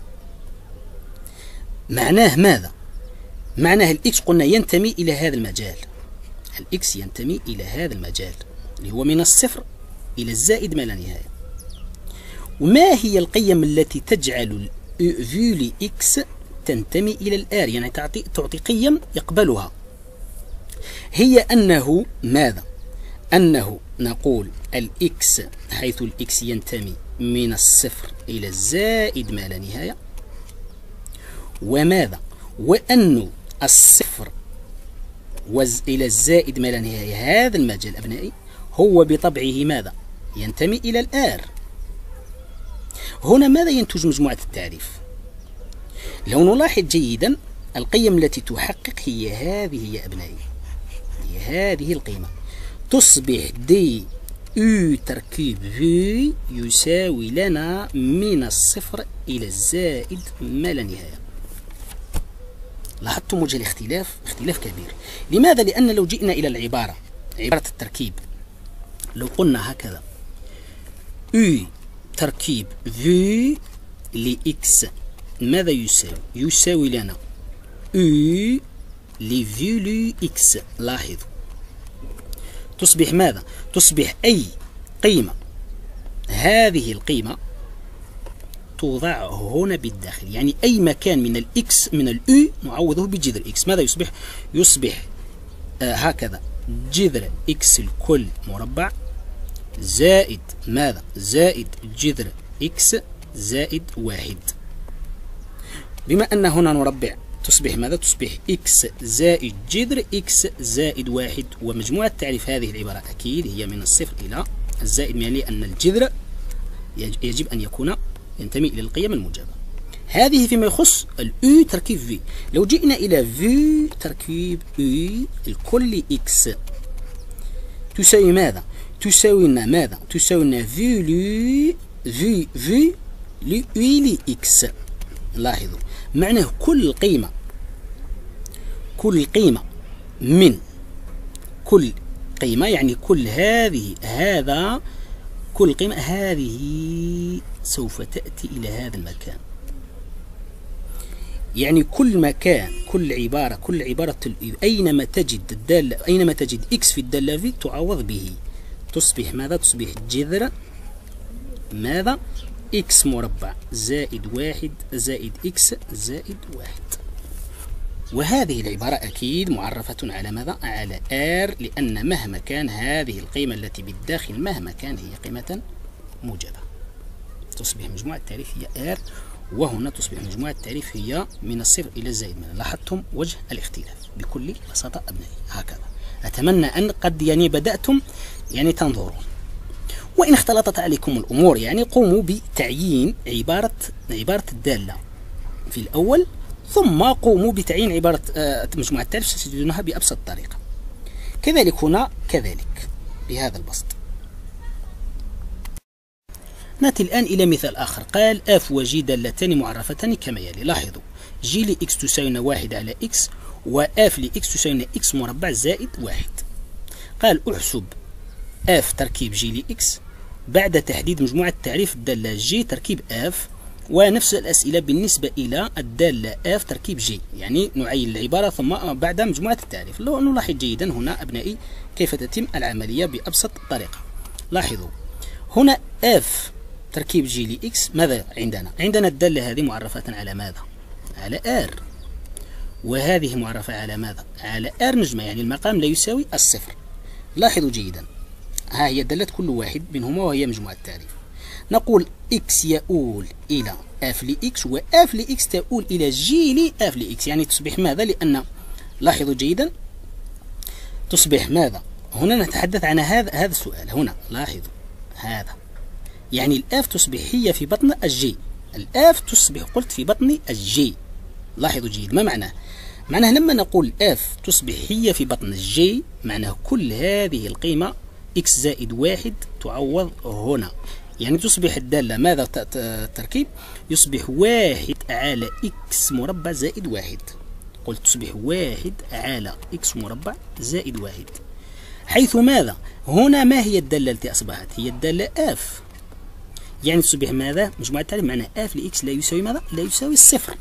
معناه ماذا؟ معناه الإكس قلنا ينتمي إلى هذا المجال، الإكس ينتمي إلى هذا المجال اللي هو من الصفر إلى الزائد ما لا نهاية. وما هي القيم التي تجعل فيولي إكس تنتمي إلى الآر؟ يعني تعطي تعطي قيم يقبلها. هي أنه ماذا؟ أنه نقول الإكس، حيث الإكس ينتمي من الصفر إلى الزائد ما لا نهاية، وماذا؟ وأن الصفر إلى الزائد ما لا نهاية هذا المجال أبنائي هو بطبعه ماذا؟ ينتمي إلى الآر. هنا ماذا ينتج مجموعة التعريف؟ لو نلاحظ جيدا القيم التي تحقق هي هذه يا أبنائي، هي هذه القيمة. تصبح دي أو تركيب في يساوي لنا من الصفر إلى الزائد ما لا نهاية. لاحظتم وجه الاختلاف؟ اختلاف كبير. لماذا؟ لأن لو جئنا إلى العبارة، عبارة التركيب، لو قلنا هكذا أو تركيب في لإكس ماذا يساوي؟ يساوي لنا أو لفيولو إكس. لاحظوا تصبح ماذا؟ تصبح أي قيمة، هذه القيمة توضع هنا بالداخل، يعني أي مكان من الإكس من الأو نعوضه بجذر إكس. ماذا يصبح؟ يصبح آه هكذا جذر إكس الكل مربع زائد ماذا؟ زائد جذر إكس زائد واحد. بما أن هنا نربع تصبح ماذا؟ تصبح إكس زائد جذر إكس زائد واحد. ومجموعة تعريف هذه العبارة أكيد هي من الصفر إلى الزائد، يعني لأن الجذر يجب أن يكون ينتمي إلى القيم الموجبة. هذه فيما يخص الأو تركيب في. لو جئنا إلى في تركيب أو الكل إكس تساوي ماذا؟ تساوي لنا ماذا؟ تساوي لنا في لو في في لو لي إكس. لاحظوا معناه كل قيمة كل قيمة من كل قيمة، يعني كل هذه هذا كل قيمة هذه سوف تأتي إلى هذا المكان. يعني كل مكان، كل عبارة كل عبارة أينما تجد الدالة أينما تجد إكس في الدالة في تعوض به، تصبح ماذا؟ تصبح جذر ماذا؟ إكس مربع زائد واحد زائد إكس زائد واحد. وهذه العبارة أكيد معرفة على ماذا؟ على R، لأن مهما كان هذه القيمة التي بالداخل مهما كان هي قيمة موجبة، تصبح مجموعة التعريف هي R، وهنا تصبح مجموعة التعريف هي من الصفر إلى الزائد من. لاحظتم وجه الاختلاف بكل بساطة أبنائي. هكذا أتمنى أن قد يعني بدأتم يعني تنظرون. وإن اختلطت عليكم الأمور يعني قوموا بتعيين عبارة عبارة الدالة في الأول، ثم قوموا بتعيين عبارة مجموعة التعريف، ستجدونها بأبسط طريقة. كذلك هنا كذلك بهذا البسط. نأتي الآن إلى مثال آخر. قال اف وجي دالتان معرفتان كما يلي. لاحظوا جي لإكس تساوي واحد على إكس، وآف لإكس تساوي إكس مربع زائد واحد. قال احسب اف تركيب جي لإكس بعد تحديد مجموعة التعريف الدالة جي تركيب اف، ونفس الأسئلة بالنسبة إلى الدالة اف تركيب جي، يعني نعين العبارة ثم بعد مجموعة التعريف. لو نلاحظ جيدا هنا أبنائي كيف تتم العملية بأبسط طريقة. لاحظوا هنا اف تركيب جي لإكس ماذا عندنا؟ عندنا الدالة هذه معرفة على ماذا؟ على R، وهذه معرفة على ماذا؟ على R نجمة، يعني المقام لا يساوي الصفر. لاحظوا جيدا ها هي دالة كل واحد منهما وهي مجموعة التعريف. نقول إكس يؤول إلى اف لإكس، وآف لإكس تؤول إلى جي لآف لإكس، يعني تصبح ماذا؟ لأن لاحظوا جيدا تصبح ماذا؟ هنا نتحدث عن هذا هذا السؤال. هنا لاحظوا هذا يعني الآف تصبح هي في بطن الجي، الآف تصبح قلت في بطن الجي. لاحظوا جيد ما معناه؟ معناه لما نقول آف تصبح هي في بطن الجي معناه كل هذه القيمة إكس زائد واحد تعوض هنا، يعني تصبح الدالة ماذا التركيب؟ يصبح واحد على إكس مربع زائد واحد. قلت تصبح واحد على إكس مربع زائد واحد، حيث ماذا؟ هنا ما هي الدالة التي أصبحت؟ هي الدالة آف، يعني تصبح ماذا؟ مجموعة التعريف معناه آف لإكس لا يساوي ماذا؟ لا يساوي الصفر.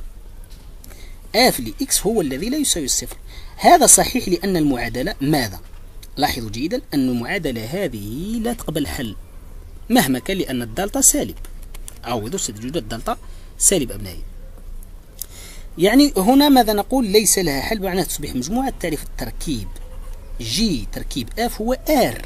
آف لإكس هو الذي لا يساوي الصفر. هذا صحيح لأن المعادلة ماذا؟ لاحظوا جيدا أن المعادلة هذه لا تقبل حل مهما كان، لأن الدالتا سالب. عوضوا ستجد الدالتا سالب أبنائي. يعني هنا ماذا نقول؟ ليس لها حل، معناه تصبح مجموعة التعريف التركيب جي تركيب اف هو ار.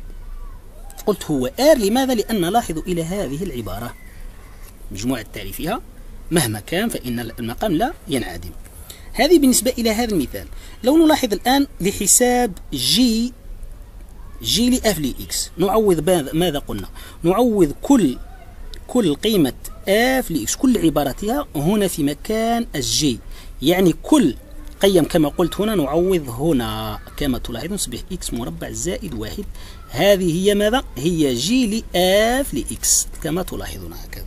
قلت هو ار لماذا؟ لأن لاحظوا إلى هذه العبارة مجموعة تعريفها مهما كان فإن المقام لا ينعدم. هذه بالنسبة إلى هذا المثال. لو نلاحظ الآن لحساب جي جي لأف لإكس نعوض ماذا قلنا؟ نعوض كل كل قيمة اف لإكس كل عبارتها هنا في مكان الجي، يعني كل قيم كما قلت هنا نعوض هنا كما تلاحظون تصبح إكس مربع زائد واحد. هذه هي ماذا؟ هي جي لأف لإكس كما تلاحظون هكذا،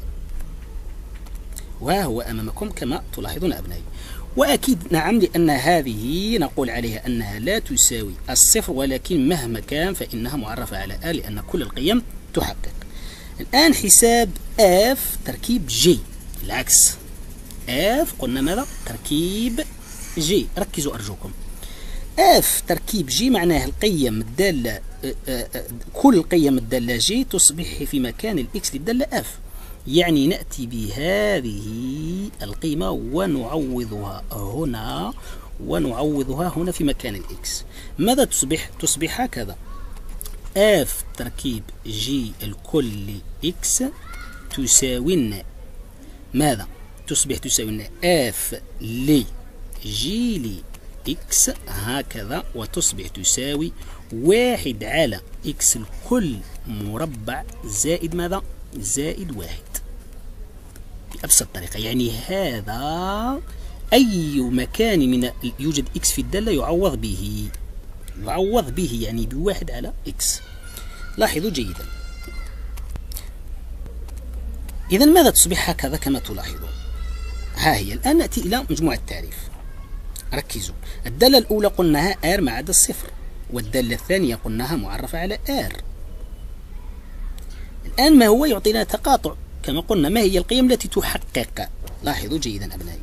وهو أمامكم كما تلاحظون أبنائي. وأكيد نعم لأن هذه نقول عليها أنها لا تساوي الصفر، ولكن مهما كان فإنها معرفة على آ لأن كل القيم تحقق. الآن حساب اف تركيب جي العكس. اف قلنا ماذا؟ تركيب جي. ركزوا أرجوكم. اف تركيب جي معناه القيم الدالة كل قيم الدالة جي تصبح في مكان الإكس للدالة اف، يعني نأتي بهذه القيمة ونعوضها هنا ونعوضها هنا في مكان الإكس. ماذا تصبح؟ تصبح هكذا اف تركيب جي الكل إكس تساوي ماذا؟ تصبح تساوي اف ل جي ل إكس هكذا، وتصبح تساوي واحد على إكس الكل مربع زائد ماذا؟ زائد واحد. بأبسط طريقة يعني هذا أي مكان من يوجد إكس في الدالة يعوض به، يعوض به يعني بواحد على إكس. لاحظوا جيدا. إذا ماذا تصبح هكذا كما تلاحظون؟ ها هي الآن نأتي إلى مجموعة التعريف. ركزوا. الدالة الأولى قلناها R ما عدا الصفر، والدالة الثانية قلناها معرفة على آر. الآن ما هو يعطينا تقاطع كما قلنا. ما هي القيم التي تحقق؟ لاحظوا جيدا أبنائي.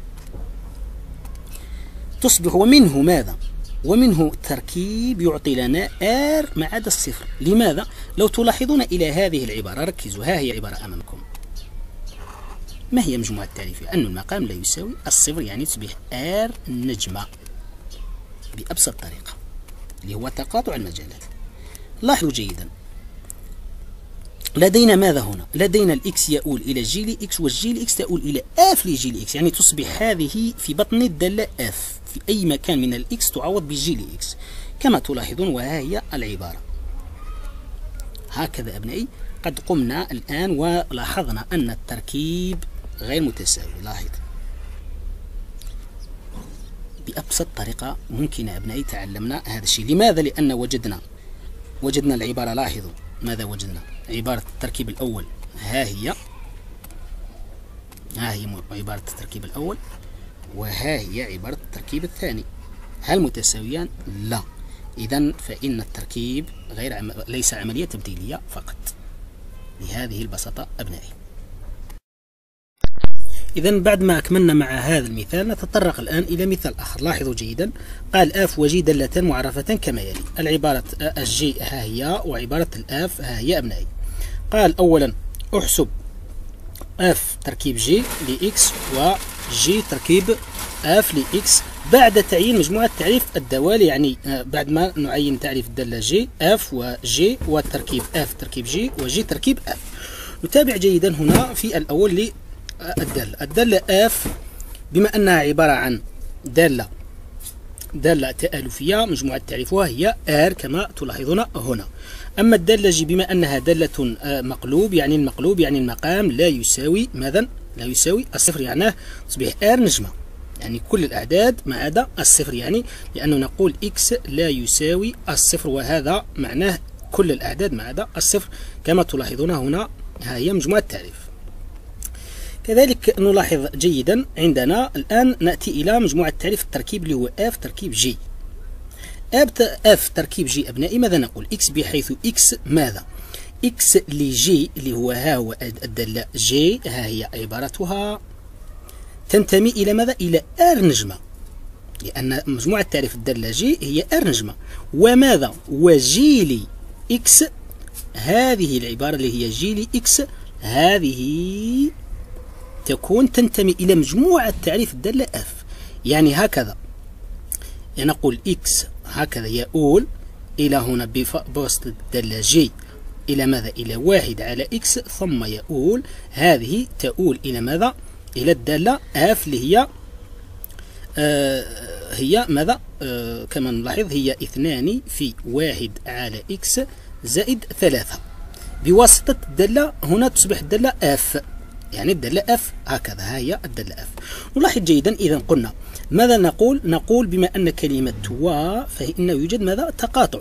تصبح ومنه ماذا؟ ومنه تركيب يعطي لنا آر ما عدا الصفر. لماذا؟ لو تلاحظون إلى هذه العبارة، ركزوا، ها هي عبارة أمامكم. ما هي مجموعة التعريف؟ أن المقام لا يساوي الصفر، يعني تصبح آر نجمة بأبسط طريقة، اللي هو تقاطع المجالات. لاحظوا جيدا، لدينا ماذا هنا؟ لدينا الإكس يؤول إلى جي لإكس، والجي لإكس تؤول إلى آف لجي لإكس، يعني تصبح هذه في بطن الدالة آف، في أي مكان من الإكس تعوض بجي لإكس كما تلاحظون. وها هي العبارة. هكذا أبنائي قد قمنا الآن ولاحظنا أن التركيب غير متساوي. لاحظ بأبسط طريقة ممكنة أبنائي تعلمنا هذا الشيء. لماذا؟ لأن وجدنا وجدنا العبارة. لاحظوا ماذا وجدنا؟ عبارة التركيب الأول ها هي ها هي عبارة التركيب الأول، وها هي عبارة التركيب الثاني. هل متساويان؟ لا. إذن فإن التركيب غير عم... ليس عملية تبديلية فقط، بهذه البساطة أبنائي. إذن بعد ما أكملنا مع هذا المثال نتطرق الآن إلى مثال آخر. لاحظوا جيدا، قال آف وجي دالة معرفة كما يلي. العبارة الجي ها هي، وعبارة الآف ها هي أبنائي. قال أولا أحسب آف تركيب جي لإكس وجي تركيب آف لإكس بعد تعيين مجموعة تعريف الدوال، يعني بعد ما نعين تعريف الدالة جي آف وجي والتركيب آف تركيب جي وجي تركيب آف. نتابع جيدا هنا في الأول للدالة. الدالة آف بما أنها عبارة عن دالة دالة تآلفية مجموعة تعريفها هي آر كما تلاحظون هنا. أما الدالة جي بما أنها دالة مقلوب، يعني المقلوب يعني المقام لا يساوي ماذا؟ لا يساوي الصفر، يعني تصبح آر نجمة، يعني كل الأعداد ما عدا الصفر، يعني لأنه نقول إكس لا يساوي الصفر، وهذا معناه كل الأعداد ما عدا الصفر كما تلاحظون هنا. ها هي مجموعة تعريف. كذلك نلاحظ جيدا عندنا الآن نأتي إلى مجموعة تعريف التركيب اللي هو اف تركيب جي. اف تركيب جي أبنائي ماذا نقول؟ إكس بحيث إكس ماذا؟ إكس لجي اللي هو ها هو الدالة جي، ها هي عبارتها تنتمي إلى ماذا؟ إلى آر نجمة، لأن مجموعة تعريف الدالة جي هي آر نجمة. وماذا؟ وجي لي إكس، هذه العبارة اللي هي جي لي إكس هذه تكون تنتمي إلى مجموعة تعريف الدالة اف، يعني هكذا نقول إكس هكذا يؤول إلى هنا بواسطة الدالة جي إلى ماذا؟ إلى واحد على إكس، ثم يؤول هذه تؤول إلى ماذا؟ إلى الدالة اف اللي هي آه هي ماذا؟ آه كما نلاحظ هي اثنان في واحد على إكس زائد ثلاثة، بواسطة الدالة هنا تصبح الدالة اف، يعني الدالة اف هكذا، ها هي الدالة اف. نلاحظ جيدا إذا قلنا ماذا نقول؟ نقول بما أن كلمة و فإنه يوجد ماذا؟ تقاطع.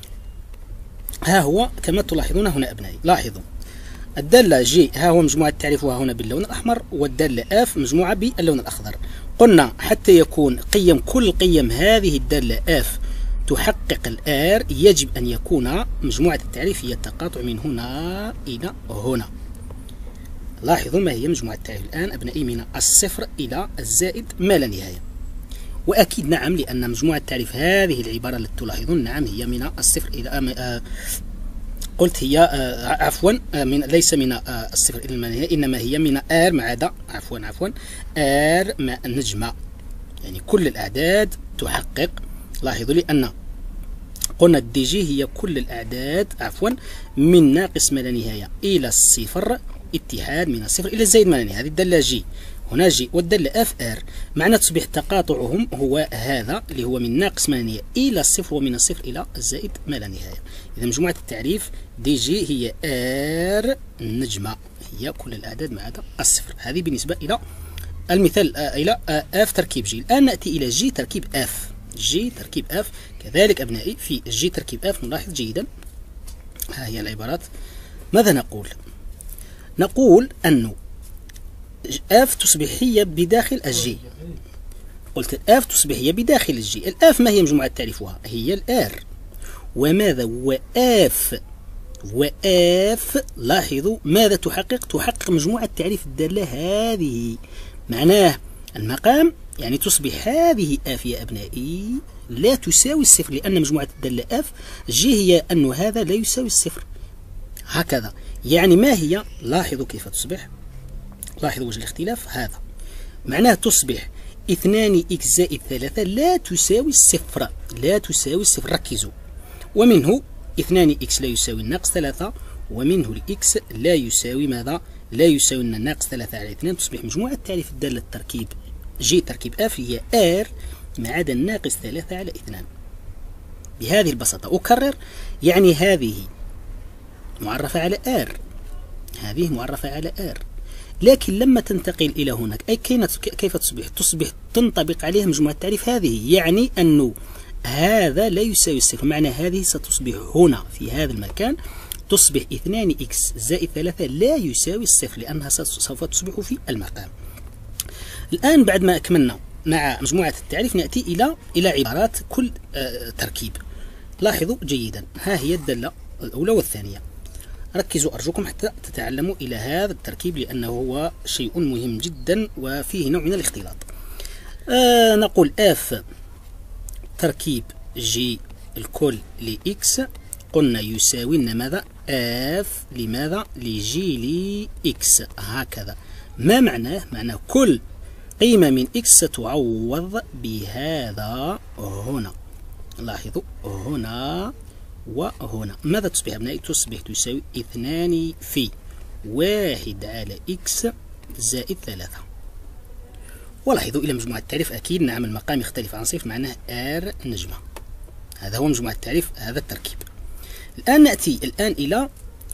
ها هو كما تلاحظون هنا أبنائي. لاحظوا الدالة جي ها هو مجموعة تعريفها هنا باللون الأحمر، والدالة اف مجموعة باللون الأخضر. قلنا حتى يكون قيم كل قيم هذه الدالة اف تحقق الآر يجب أن يكون مجموعة التعريف هي التقاطع من هنا إلى هنا. لاحظوا ما هي مجموعة التعريف الآن أبنائي؟ من الصفر إلى الزائد ما لا نهاية. وأكيد نعم، لأن مجموعة التعريف هذه العبارة التي تلاحظون نعم هي من الصفر إلى آه قلت هي آه عفوا آه من ليس من آه الصفر إلى ما نهاية، إنما هي من آر ما عدا عفوا عفوا آر ما النجمة، يعني كل الأعداد تحقق. لاحظوا لأن قلنا الدي جي هي كل الأعداد عفوا من ناقص ما لا نهاية إلى الصفر، اتحاد من الصفر إلى الزائد ما لا نهاية. هذه الدالة جي هنا جي، والدالة اف ار، معنى تصبح تقاطعهم هو هذا اللي هو من ناقص ما لا نهاية إلى الصفر، ومن الصفر إلى الزائد ما لا نهاية. إذا مجموعة التعريف دي جي هي ار نجمة، هي كل الأعداد ما عدا الصفر. هذه بالنسبة إلى المثال آه إلى آه اف تركيب جي. الآن نأتي إلى جي تركيب اف. جي تركيب اف كذلك أبنائي في جي تركيب اف نلاحظ جيدا ها هي العبارات. ماذا نقول؟ نقول أنه اف تصبح هي بداخل الجي. قلت اف تصبح هي بداخل الجي. الاف ما هي مجموعة تعريفها؟ هي الار. وماذا وآف وآف. لاحظوا ماذا تحقق؟ تحقق مجموعة تعريف الدالة هذه. معناه المقام يعني تصبح هذه آف يا أبنائي لا تساوي الصفر، لأن مجموعة الدالة آف جي هي أن هذا لا يساوي الصفر. هكذا يعني ما هي؟ لاحظوا كيف تصبح، لاحظوا وجه الاختلاف هذا. معناه تصبح اثنان إكس زائد ثلاثة لا تساوي الصفر، لا تساوي الصفر. ركزوا. ومنه اثنان إكس لا يساوي الناقص ثلاثة، ومنه الإكس لا يساوي ماذا؟ لا يساوي الناقص ثلاثة على اثنان. تصبح مجموعة تعريف الدالة التركيب جي تركيب اف هي ار ما عدا الناقص ثلاثة على اثنان. بهذه البساطة. أكرر، يعني هذه معرفة على ار، هذه معرفة على ار، لكن لما تنتقل إلى هناك أي كيف تصبح؟ تصبح تنطبق عليها مجموعة التعريف هذه، يعني أنه هذا لا يساوي الصفر. معنى هذه ستصبح هنا في هذا المكان تصبح اثنان إكس زائد ثلاثة لا يساوي الصفر، لأنها سوف تصبح في المقام. الآن بعد ما أكملنا مع مجموعة التعريف نأتي إلى إلى عبارات كل آه تركيب. لاحظوا جيدا، ها هي الدالة الأولى والثانية. ركزوا أرجوكم حتى تتعلموا إلى هذا التركيب، لأنه هو شيء مهم جدا وفيه نوع من الاختلاط. آه نقول اف تركيب جي الكل لإكس قلنا يساوي لنا ماذا؟ اف لماذا؟ لجي لإكس. هكذا. ما معناه؟ معناه كل قيمة من إكس ستعوض بهذا هنا. لاحظوا هنا وهنا. ماذا تصبح أبنائي؟ تصبح تساوي اثنان في واحد على إكس زائد ثلاثة. ولاحظوا إلى مجموعة التعريف أكيد نعم المقام يختلف عن صفر، معناه آر نجمة. هذا هو مجموعة التعريف هذا التركيب. الآن نأتي الآن إلى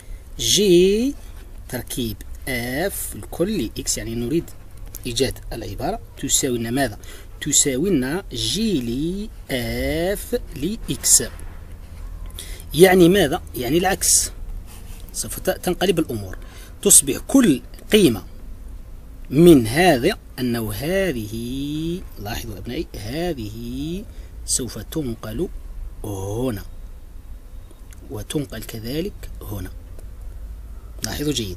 جي تركيب اف الكل لإكس، يعني نريد إيجاد العبارة تساوي لنا ماذا؟ تساوي لنا جي لي اف لإكس. يعني ماذا؟ يعني العكس، سوف تنقلب الأمور. تصبح كل قيمة من هذا أنه هذه، لاحظوا أبنائي، هذه سوف تنقل هنا وتنقل كذلك هنا. لاحظوا جيدا.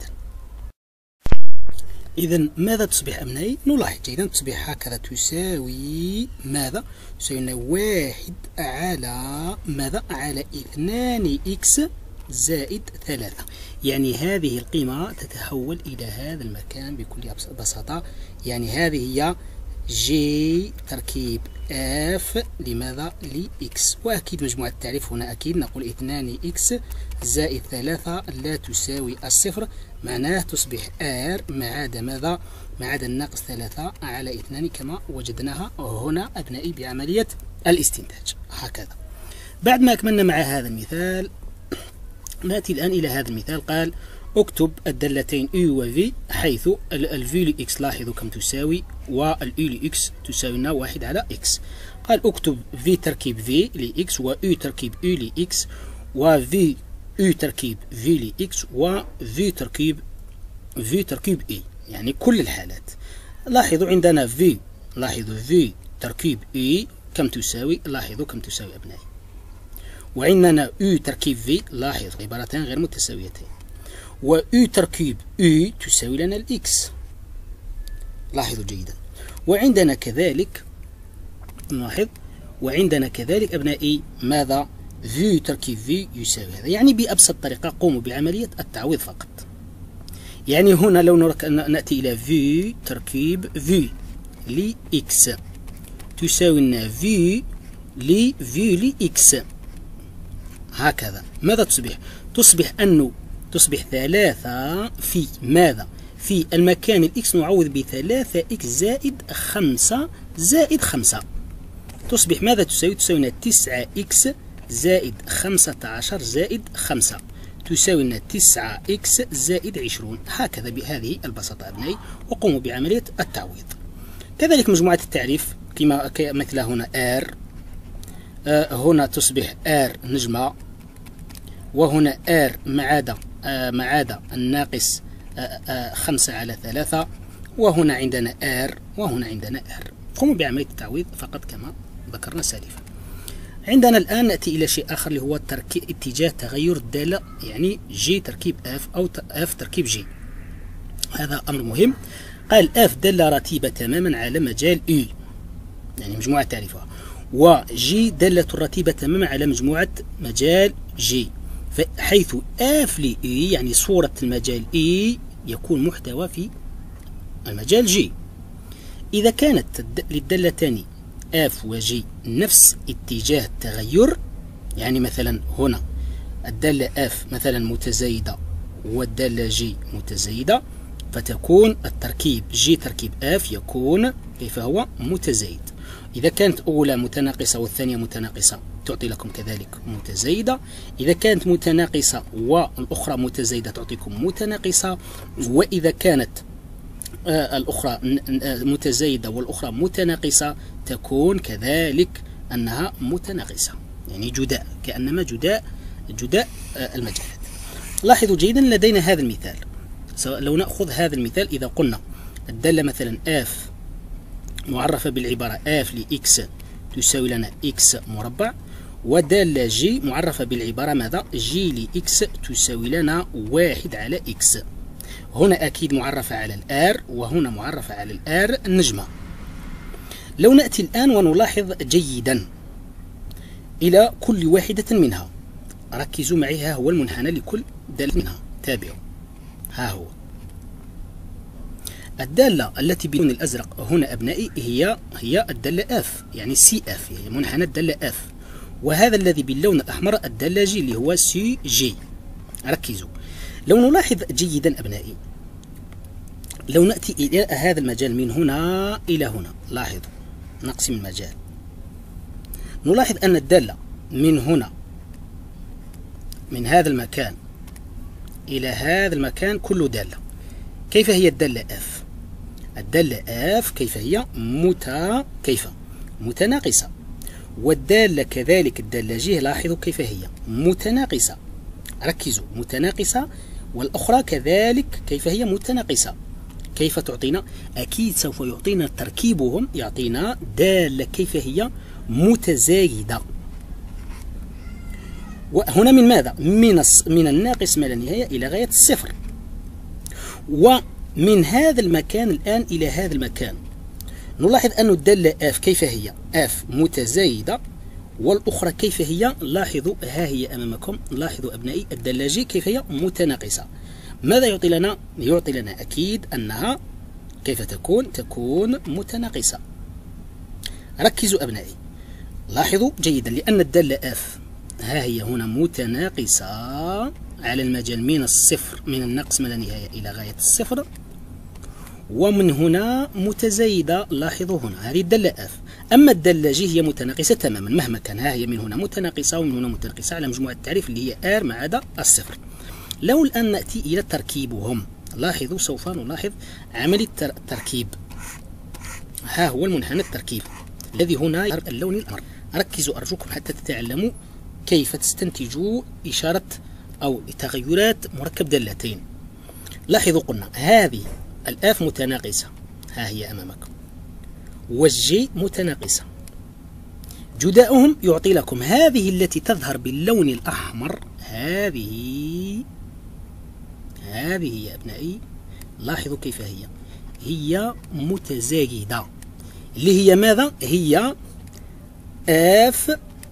إذا ماذا تصبح أبنائي؟ نلاحظ جيدا. تصبح هكذا تساوي ماذا؟ تساوي لنا واحد على ماذا؟ على اثنان إكس زائد ثلاثة. يعني هذه القيمة تتحول إلى هذا المكان بكل بساطة. يعني هذه هي جي تركيب اف لماذا؟ لإكس. وأكيد مجموعة التعريف هنا أكيد نقول اثنان إكس زائد ثلاثة لا تساوي الصفر، معناه تصبح ار ما عدا ماذا؟ ما عدا الناقص ثلاثة على اثنان كما وجدناها هنا أبنائي بعملية الاستنتاج. هكذا. بعد ما أكملنا مع هذا المثال نأتي الآن إلى هذا المثال. قال اكتب الدالتين U و V حيث ال V لإكس لاحظوا كم تساوي وال U لإكس تساوي لنا واحد على إكس. قال اكتب V تركيب V لإكس و U تركيب U لإكس و V U تركيب V لإكس و V تركيب V تركيب E، يعني كل الحالات. لاحظوا عندنا V، لاحظوا V تركيب E كم تساوي؟ لاحظوا كم تساوي أبنائي. وعندنا U تركيب V، لاحظ عبارتان غير متساويتين. و U تركيب U تساوي لنا الإكس، لاحظوا جيدا. وعندنا كذلك نلاحظ وعندنا كذلك أبنائي ماذا؟ V تركيب V يساوي هذا. يعني بأبسط طريقة قوموا بعملية التعويض فقط. يعني هنا لو نأتي إلى V تركيب V لإكس تساوي لنا V ل V لإكس. هكذا. ماذا تصبح؟ تصبح أنه تصبح ثلاثة في ماذا؟ في المكان الإكس نعوض بثلاثة إكس زائد خمسة زائد خمسة. تصبح ماذا تساوي؟ تساوي لنا تسعة إكس زائد خمسة عشر زائد خمسة تساوي لنا تسعة إكس زائد عشرون. هكذا بهذه البساطة أبنائي، وقوموا بعملية التعويض. كذلك مجموعة التعريف كما مثل هنا R، آه هنا تصبح R نجمة، وهنا R ما عدا آه ما عدا الناقص آه آه خمسة على ثلاثة، وهنا عندنا R وهنا عندنا R. قوموا بعملية التعويض فقط كما ذكرنا سالفا. عندنا الآن نأتي إلى شيء آخر اللي هو تركيب اتجاه تغير الدالة، يعني جي تركيب اف أو اف تركيب جي. هذا أمر مهم. قال اف دالة رتيبة تماما على مجال اي، يعني مجموعة تعريفها، وجي دالة رتيبة تماما على مجموعة مجال جي، حيث اف لإي يعني صورة المجال اي يكون محتوى في المجال جي. إذا كانت للدالتان اف وجي نفس اتجاه التغير، يعني مثلا هنا الدالة اف مثلا متزايدة والدالة جي متزايدة، فتكون التركيب جي تركيب اف يكون كيف هو متزايد. إذا كانت أولى متناقصة والثانية متناقصة تعطي لكم كذلك متزايدة. إذا كانت متناقصة والأخرى متزايدة تعطيكم متناقصة. وإذا كانت آه الأخرى متزايدة والأخرى متناقصة تكون كذلك أنها متناقصة، يعني جداء، كأنما جداء جداء آه المجالات. لاحظوا جيدا لدينا هذا المثال. سواء لو نأخذ هذا المثال، إذا قلنا الدالة مثلا اف معرفة بالعبارة اف لإكس تساوي لنا إكس مربع، ودالة جي معرفة بالعبارة ماذا؟ جي لإكس تساوي لنا واحد على إكس. هنا أكيد معرفة على الآر، وهنا معرفة على الآر النجمة. لو نأتي الآن ونلاحظ جيدا إلى كل واحدة منها، ركزوا معي، ها هو المنحنى لكل دالة منها، تابعوا. ها هو الدالة التي باللون الأزرق هنا أبنائي هي هي الدالة اف، يعني سي اف، هي منحنى الدالة اف. وهذا الذي باللون الأحمر الدالة جي اللي هو سي جي. ركزوا، لو نلاحظ جيدا أبنائي، لو نأتي إلى هذا المجال من هنا إلى هنا، لاحظوا نقسم المجال، نلاحظ أن الدالة من هنا من هذا المكان إلى هذا المكان كله دالة. كيف هي الدالة اف؟ الدالة اف كيف هي؟ مت كيف؟ متناقصة. والدالة كذلك الدالة جي لاحظوا كيف هي؟ متناقصة. ركزوا، متناقصة، والأخرى كذلك كيف هي؟ متناقصة. كيف تعطينا؟ أكيد سوف يعطينا تركيبهم، يعطينا دالة كيف هي؟ متزايدة. وهنا من ماذا؟ من من الناقص ما لا نهاية إلى غاية الصفر. ومن هذا المكان الآن إلى هذا المكان نلاحظ أن الدالة اف كيف هي؟ اف متزايدة، والأخرى كيف هي؟ لاحظوا، ها هي أمامكم، لاحظوا أبنائي الدالة جي كيف هي؟ متناقصة. ماذا يعطي لنا؟ يعطي لنا أكيد أنها كيف تكون؟ تكون متناقصة. ركزوا أبنائي، لاحظوا جيدا، لأن الدالة اف ها هي هنا متناقصة على المجال من الصفر، من النقص ما لا نهاية إلى غاية الصفر، ومن هنا متزايدة. لاحظوا هنا هذه الدالة اف. أما الدالة جي هي متناقصة تماما مهما كان، ها هي من هنا متناقصة ومن هنا متناقصة على مجموعة التعريف اللي هي ار ما عدا الصفر. لو الآن نأتي إلى تركيبهم، لاحظوا سوف نلاحظ عملية التركيب. ها هو المنحنى التركيب الذي هنا اللون الأحمر. ركزوا أرجوكم حتى تتعلموا كيف تستنتجوا إشارة أو تغيرات مركب دالتين. لاحظوا قلنا هذه الآف متناقصة، ها هي أمامكم، والجي متناقصة. جداؤهم يعطي لكم هذه التي تظهر باللون الأحمر، هذه هذه يا أبنائي، لاحظوا كيف هي، هي متزايدة، اللي هي ماذا؟ هي اف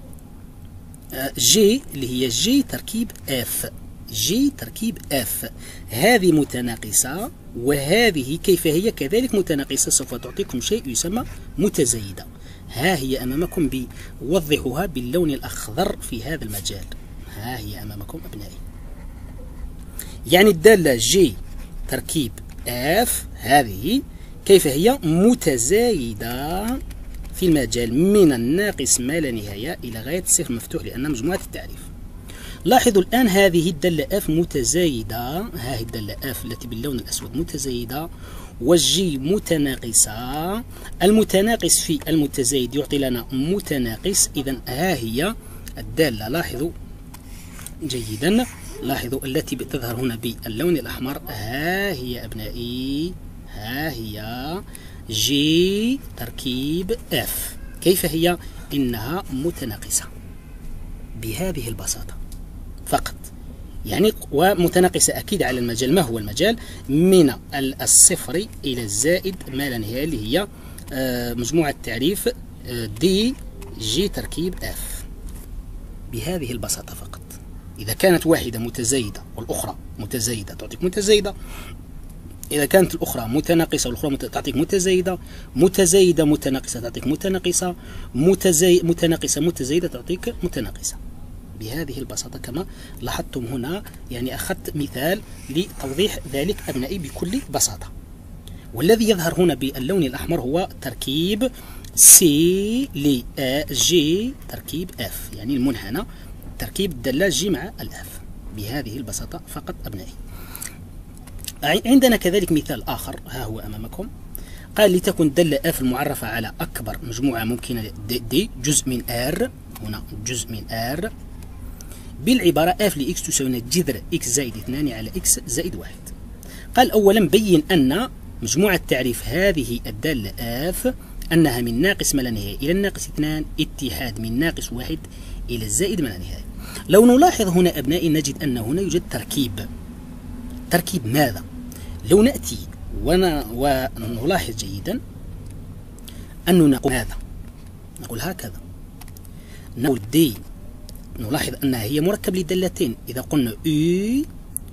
جي، اللي هي جي تركيب اف، جي تركيب اف. هذه متناقصة، وهذه كيف هي؟ كذلك متناقصة، سوف تعطيكم شيء يسمى متزايدة. ها هي أمامكم، بوضحها باللون الأخضر في هذا المجال، ها هي أمامكم أبنائي. يعني الدالة جي تركيب اف هذه كيف هي؟ متزايدة في المجال من الناقص ما لا نهاية إلى غاية الصفر مفتوح، لأن مجموعة التعريف. لاحظوا الآن هذه الدالة اف متزايدة، ها هي الدالة اف التي باللون الأسود متزايدة، والجي متناقصة. المتناقص في المتزايد يعطي لنا متناقص، إذا ها هي الدالة، لاحظوا جيدا، لاحظوا التي تظهر هنا باللون الأحمر، ها هي أبنائي، ها هي جي تركيب اف. كيف هي؟ إنها متناقصة. بهذه البساطة فقط. يعني ومتناقصة أكيد على المجال. ما هو المجال؟ من الصفر إلى الزائد ما لا نهاية، اللي هي مجموعة تعريف دي جي تركيب اف بهذه البساطة فقط. إذا كانت واحدة متزايدة والأخرى متزايدة تعطيك متزايدة، إذا كانت الأخرى متناقصة والأخرى تعطيك متزايدة، متزايدة متناقصة تعطيك متناقصة، متزاي... متناقصة متزايدة تعطيك متناقصة بهذه البساطة كما لاحظتم هنا. يعني أخذت مثال لتوضيح ذلك أبنائي بكل بساطة. والذي يظهر هنا باللون الأحمر هو تركيب سي ل جي تركيب اف، يعني المنحنى تركيب الدالة جي مع الاف بهذه البساطة فقط أبنائي. عندنا كذلك مثال آخر ها هو أمامكم. قال لتكن الدالة اف المعرفة على أكبر مجموعة ممكنة دي جزء من ار، هنا جزء من ار، بالعبارة اف لإكس تساوي جذر إكس زائد اثنان على إكس زائد واحد. قال أولا بين أن مجموعة تعريف هذه الدالة اف أنها من ناقص ما لا نهاية إلى الناقص اثنان اتحاد من ناقص واحد إلى الزائد ما لا نهاية. لو نلاحظ هنا أبنائي نجد أن هنا يوجد تركيب. تركيب ماذا؟ لو نأتي ونلاحظ جيدا أنه نقول هذا، نقول هكذا، نقول دي، نلاحظ أنها هي مركب لدالتين. إذا قلنا U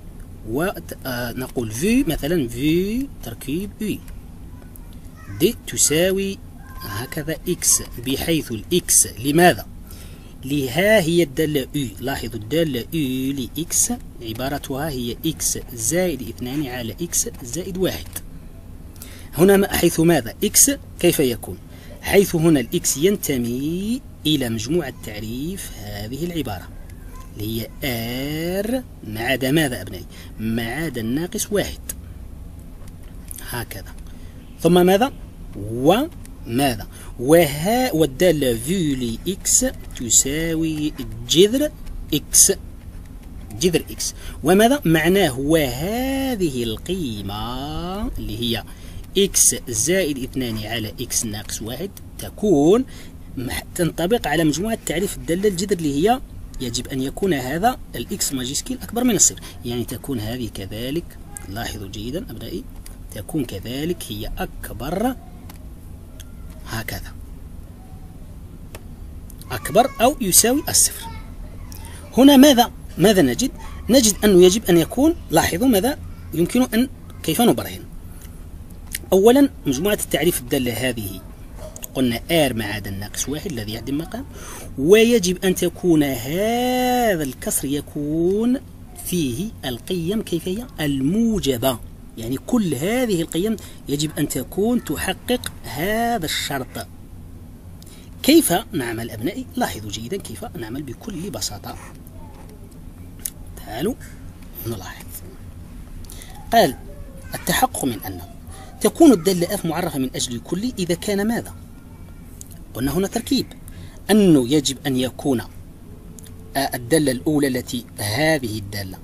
ونقول في مثلا في تركيب U دي تساوي هكذا إكس، بحيث الإكس لماذا؟ لها هي الدالة U. لاحظوا الدالة U لإكس عبارتها هي إكس زائد اثنان على إكس زائد واحد. هنا حيث ماذا؟ إكس كيف يكون؟ حيث هنا الإكس ينتمي إلى مجموعة تعريف هذه العبارة اللي هي R ما عدا ماذا أبنائي؟ ما عدا الناقص واحد هكذا. ثم ماذا؟ وماذا؟ وها والدالة في لإكس تساوي جذر إكس، جذر إكس. وماذا معناه؟ وهذه القيمة اللي هي إكس زائد اثنان على إكس ناقص واحد تكون تنطبق على مجموعة تعريف الدالة الجذر اللي هي يجب أن يكون هذا الإكس ماجيسكيل أكبر من الصفر. يعني تكون هذه كذلك، لاحظوا جيدا أبنائي، تكون كذلك هي أكبر هكذا، أكبر أو يساوي الصفر. هنا ماذا ماذا نجد؟ نجد أنه يجب أن يكون، لاحظوا ماذا يمكن أن كيف نبرهن. أولا مجموعة التعريف الدالة هذه قلنا R ما عدا الناقص واحد الذي يعدم مقام، ويجب أن تكون هذا الكسر يكون فيه القيم كيف هي؟ الموجبة. يعني كل هذه القيم يجب أن تكون تحقق هذا الشرط. كيف نعمل أبنائي؟ لاحظوا جيدا كيف نعمل بكل بساطة. تعالوا نلاحظ. قال التحقق من أن تكون الدالة F معرفة من أجل الكل إذا كان ماذا؟ قلنا هنا تركيب، أنه يجب أن يكون الدالة الأولى التي هذه الدالة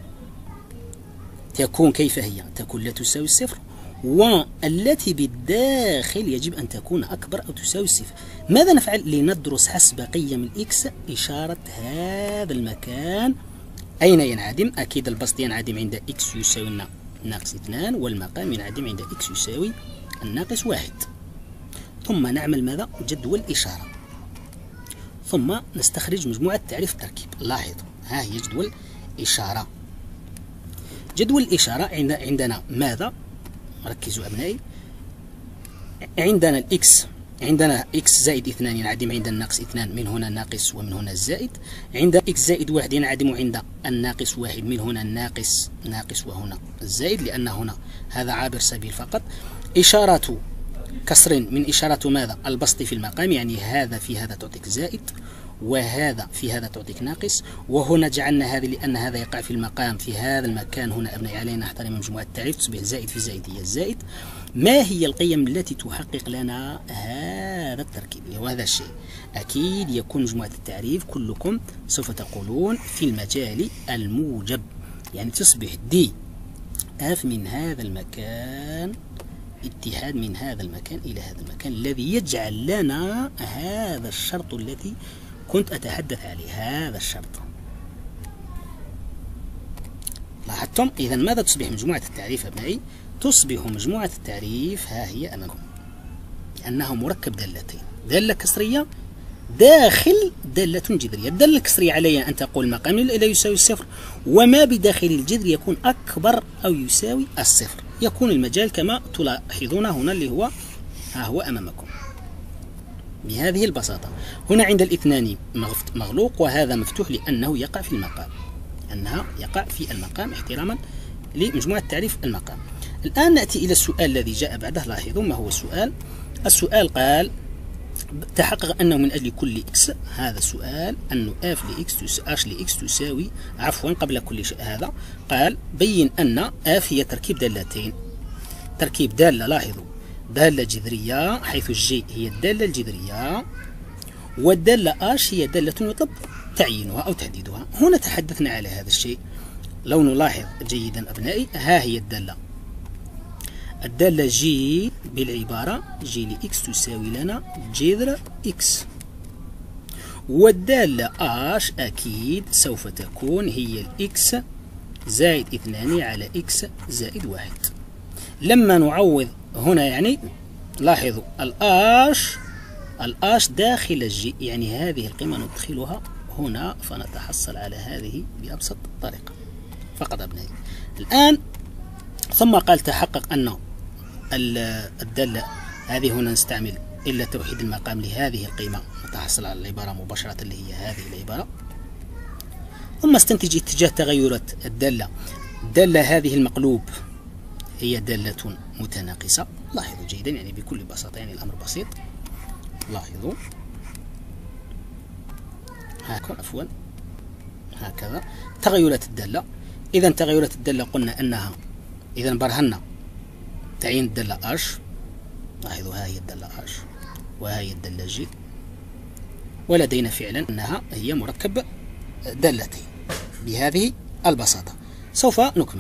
تكون كيف هي؟ تكون لا تساوي الصفر، والتي بالداخل يجب أن تكون أكبر أو تساوي الصفر. ماذا نفعل؟ لندرس حسب قيم الإكس إشارة هذا المكان أين ينعدم. أكيد البسط ينعدم عند إكس يساوي ناقص اثنان، والمقام ينعدم عند إكس يساوي الناقص واحد. ثم نعمل ماذا؟ جدول إشارة، ثم نستخرج مجموعة تعريف التركيب. لاحظوا ها هي جدول إشارة. جدول الإشارة عندنا ماذا؟ ركزوا أبنائي. عندنا الإكس، عندنا إكس زائد اثنان ينعدم عند الناقص اثنان، من هنا الناقص ومن هنا الزائد. عند إكس زائد واحد ينعدم عند الناقص واحد، من هنا الناقص ناقص وهنا الزائد، لأن هنا هذا عابر سبيل فقط. إشارة كسر من إشارة ماذا؟ البسط في المقام، يعني هذا في هذا تعطيك زائد، وهذا في هذا تعطيك ناقص. وهنا جعلنا هذه لأن هذا يقع في المقام في هذا المكان هنا أبنائي، علينا نحترم مجموعة التعريف تصبح زائد في زائد هي الزائد. ما هي القيم التي تحقق لنا هذا التركيب؟ وهذا الشيء أكيد يكون مجموعة التعريف كلكم سوف تقولون في المجال الموجب، يعني تصبح دي اف من هذا المكان اتحاد من هذا المكان إلى هذا المكان، الذي يجعل لنا هذا الشرط الذي كنت أتحدث عليه، هذا الشرط. لاحظتم؟ إذا ماذا تصبح مجموعة التعريف أبنائي؟ تصبح مجموعة التعريف ها هي أمامكم، لأنه مركب دالتين، دالة كسرية داخل دالة جذرية. الدالة الكسرية علي أن تقول مقام لا يساوي الصفر، وما بداخل الجذر يكون أكبر أو يساوي الصفر، يكون المجال كما تلاحظون هنا اللي هو ها هو أمامكم بهذه البساطة. هنا عند الاثنان مغلوق وهذا مفتوح لأنه يقع في المقام، أنها يقع في المقام احتراما لمجموعة تعريف المقام. الآن نأتي إلى السؤال الذي جاء بعده. لاحظوا ما هو السؤال. السؤال قال تحقق أنه من أجل كل إكس، هذا السؤال أنه اف لإكس اش لإكس تساوي، عفوا قبل كل شيء هذا قال بين أن اف هي تركيب دالتين، تركيب دالة، لاحظوا دالة جذرية حيث الجي هي الدالة الجذرية، والدالة اش هي دالة يطلب تعيينها أو تحديدها. هنا تحدثنا على هذا الشيء. لو نلاحظ جيدا أبنائي، ها هي الدالة، الدالة جي بالعبارة جي لإكس تساوي لنا جذر إكس، والدالة اش أكيد سوف تكون هي الإكس زائد اثنان على إكس زائد واحد. لما نعوض هنا يعني لاحظوا الآش الآش داخل الجي، يعني هذه القيمة ندخلها هنا فنتحصل على هذه بأبسط طريقة فقط أبنائي. الآن ثم قال تحقق أن الدالة هذه، هنا نستعمل إلا توحيد المقام لهذه القيمة نتحصل على العبارة مباشرة اللي هي هذه العبارة. ثم استنتج اتجاه تغيرات الدالة. الدالة هذه المقلوب هي دالة متناقصة، لاحظوا جيدا يعني بكل بساطة، يعني الأمر بسيط. لاحظوا هكذا عفوا هكذا تغيرات الدالة. إذا تغيرات الدالة قلنا أنها إذا برهنا تعيين الدالة اش، لاحظوا ها هي الدالة اش وها هي الدالة جي، ولدينا فعلا أنها هي مركب دالتين بهذه البساطة. سوف نكمل.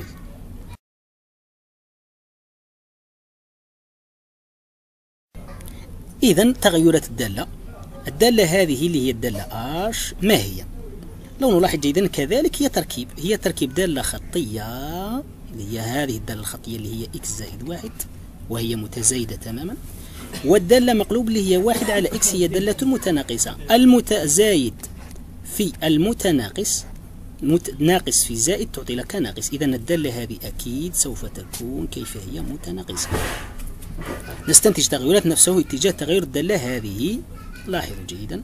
إذا تغيرات الدالة، الدالة هذه اللي هي الدالة اش ما هي؟ لو نلاحظ جيدا كذلك هي تركيب، هي تركيب دالة خطية اللي هي هذه الدالة الخطية اللي هي إكس زائد واحد وهي متزايدة تماما، والدالة مقلوب اللي هي واحد على إكس هي دالة متناقصة. المتزايد في المتناقص ناقص في زائد تعطي لك ناقص، إذا الدالة هذه أكيد سوف تكون كيف هي متناقصة. نستنتج تغيرات نفسه اتجاه تغير الدالة هذه، لاحظوا جيدا.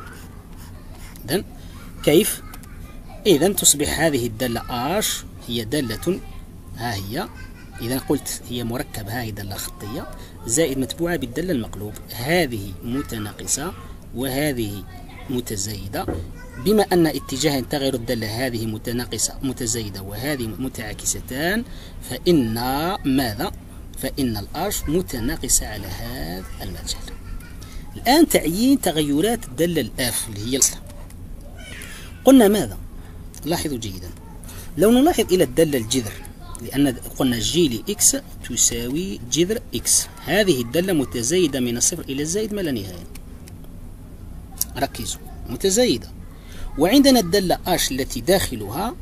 إذن كيف؟ إذا تصبح هذه الدالة اش هي دالة ها هي، إذا قلت هي مركب ها هي دالة خطية زائد متبوعة بالدالة المقلوب، هذه متناقصة وهذه متزايدة، بما أن اتجاه تغير الدالة هذه متناقصة متزايدة وهذه متعاكستان، فإن ماذا؟ فإن الأش متناقصة على هذا المجال. الآن تعيين تغيرات الدالة الآف اللي هي الأصل. قلنا ماذا؟ لاحظوا جيدا. لو نلاحظ إلى الدالة الجذر، لأن قلنا جي لإكس تساوي جذر إكس، هذه الدالة متزايدة من الصفر إلى الزائد ما لا نهاية. ركزوا، متزايدة. وعندنا الدالة اش التي داخلها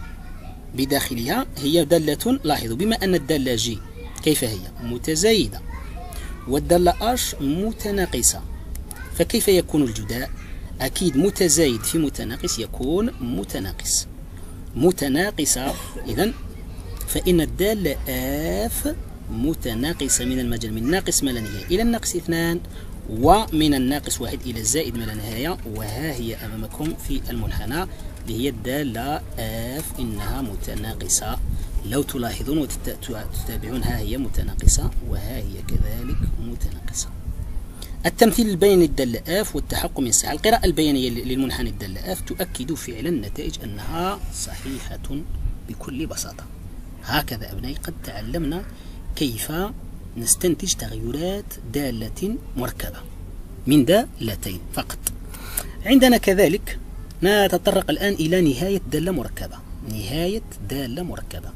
بداخلها هي دالة، لاحظوا بما أن الدالة جي كيف هي؟ متزايدة، والدالة اش متناقصة، فكيف يكون الجداء؟ أكيد متزايد في متناقص يكون متناقص، متناقصة. إذن فإن الدالة اف متناقصة من المجال من ناقص ما لا نهاية إلى الناقص اثنان، ومن الناقص واحد إلى الزائد ما لا نهاية، وها هي أمامكم في المنحنى اللي هي الدالة اف إنها متناقصة. لو تلاحظون وتتابعون ها هي متناقصة وها هي كذلك متناقصة. التمثيل البياني للدالة اف والتحقق من الصحة. القراءة البيانية للمنحنى الدالة اف تؤكد فعلا نتائج أنها صحيحة بكل بساطة. هكذا أبنائي قد تعلمنا كيف نستنتج تغيرات دالة مركبة من دالتين فقط. عندنا كذلك نتطرق الآن إلى نهاية دالة مركبة. نهاية دالة مركبة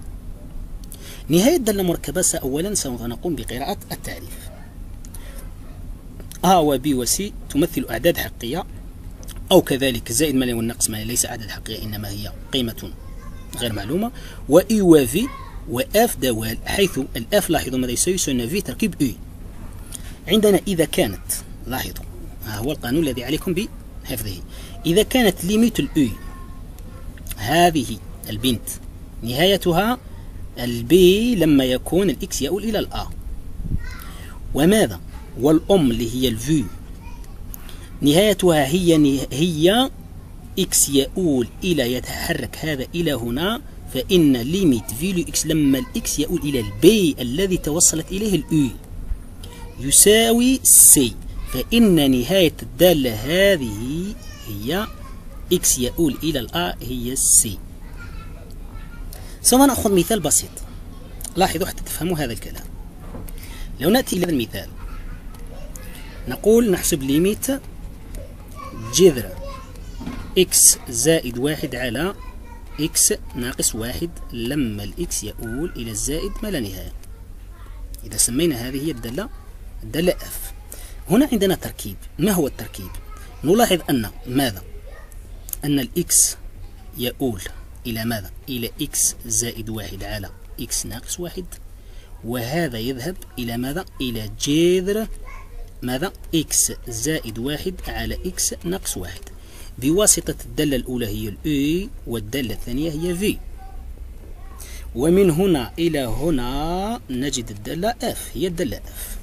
نهاية دالة مركبة أولا سوف نقوم بقراءة التعريف. A و B و C تمثل أعداد حقيقية أو كذلك الزائد ما لا والنقص ما ليس عدد حقيقي إنما هي قيمة غير معلومة. وإي وفي وآف دوال، حيث الآف لاحظوا ماذا يساوي في تركيب إي. عندنا إذا كانت، لاحظوا ها هو القانون الذي عليكم بحفظه، إذا كانت ليميت الإي هذه البنت نهايتها البي لما يكون الإكس يؤول إلى الأ، وماذا والأم اللي هي الفي نهايتها هي هي إكس يؤول إلى يتحرك هذا إلى هنا، فإن ليميت في لو إكس لما الإكس يؤول إلى البي الذي توصلت إليه الإي يساوي سي، فإن نهاية الدالة هذه هي إكس يؤول إلى الأ هي سي. سوف نأخذ مثال بسيط، لاحظوا حتى تفهموا هذا الكلام. لو نأتي إلى هذا المثال نقول نحسب ليميت جذر إكس زائد واحد على إكس ناقص واحد لما الإكس يؤول إلى الزائد ما لا نهاية. إذا سمينا هذه هي الدالة الدالة F. هنا عندنا تركيب. ما هو التركيب؟ نلاحظ أن ماذا؟ أن الإكس يؤول إلى ماذا؟ إلى إكس زائد واحد على إكس ناقص واحد، وهذا يذهب إلى ماذا؟ إلى جذر ماذا؟ إكس زائد واحد على إكس ناقص واحد، بواسطة الدالة الأولى هي الأي والدالة الثانية هي في. ومن هنا إلى هنا نجد الدالة F هي الدالة F.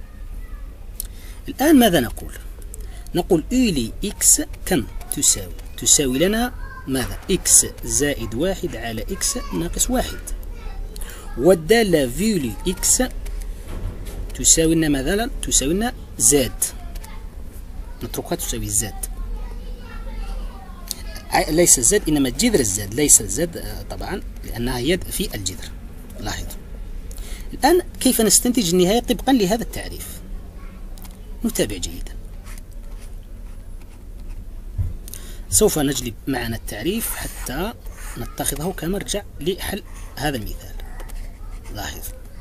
الآن ماذا نقول؟ نقول أي لي إكس كم تساوي؟ تساوي لنا ماذا؟ إكس زائد واحد على إكس ناقص واحد، والدالة في لي إكس تساوي لنا مثلا تساوي لنا زاد، نتركها تساوي زاد، ليس الزاد إنما جذر الزاد، ليس الزاد طبعا لأنها يد في الجذر. لاحظوا الآن كيف نستنتج النهاية طبقا لهذا التعريف. نتابع جيدا. سوف نجلب معنا التعريف حتى نتخذه كمرجع لحل هذا المثال. لاحظ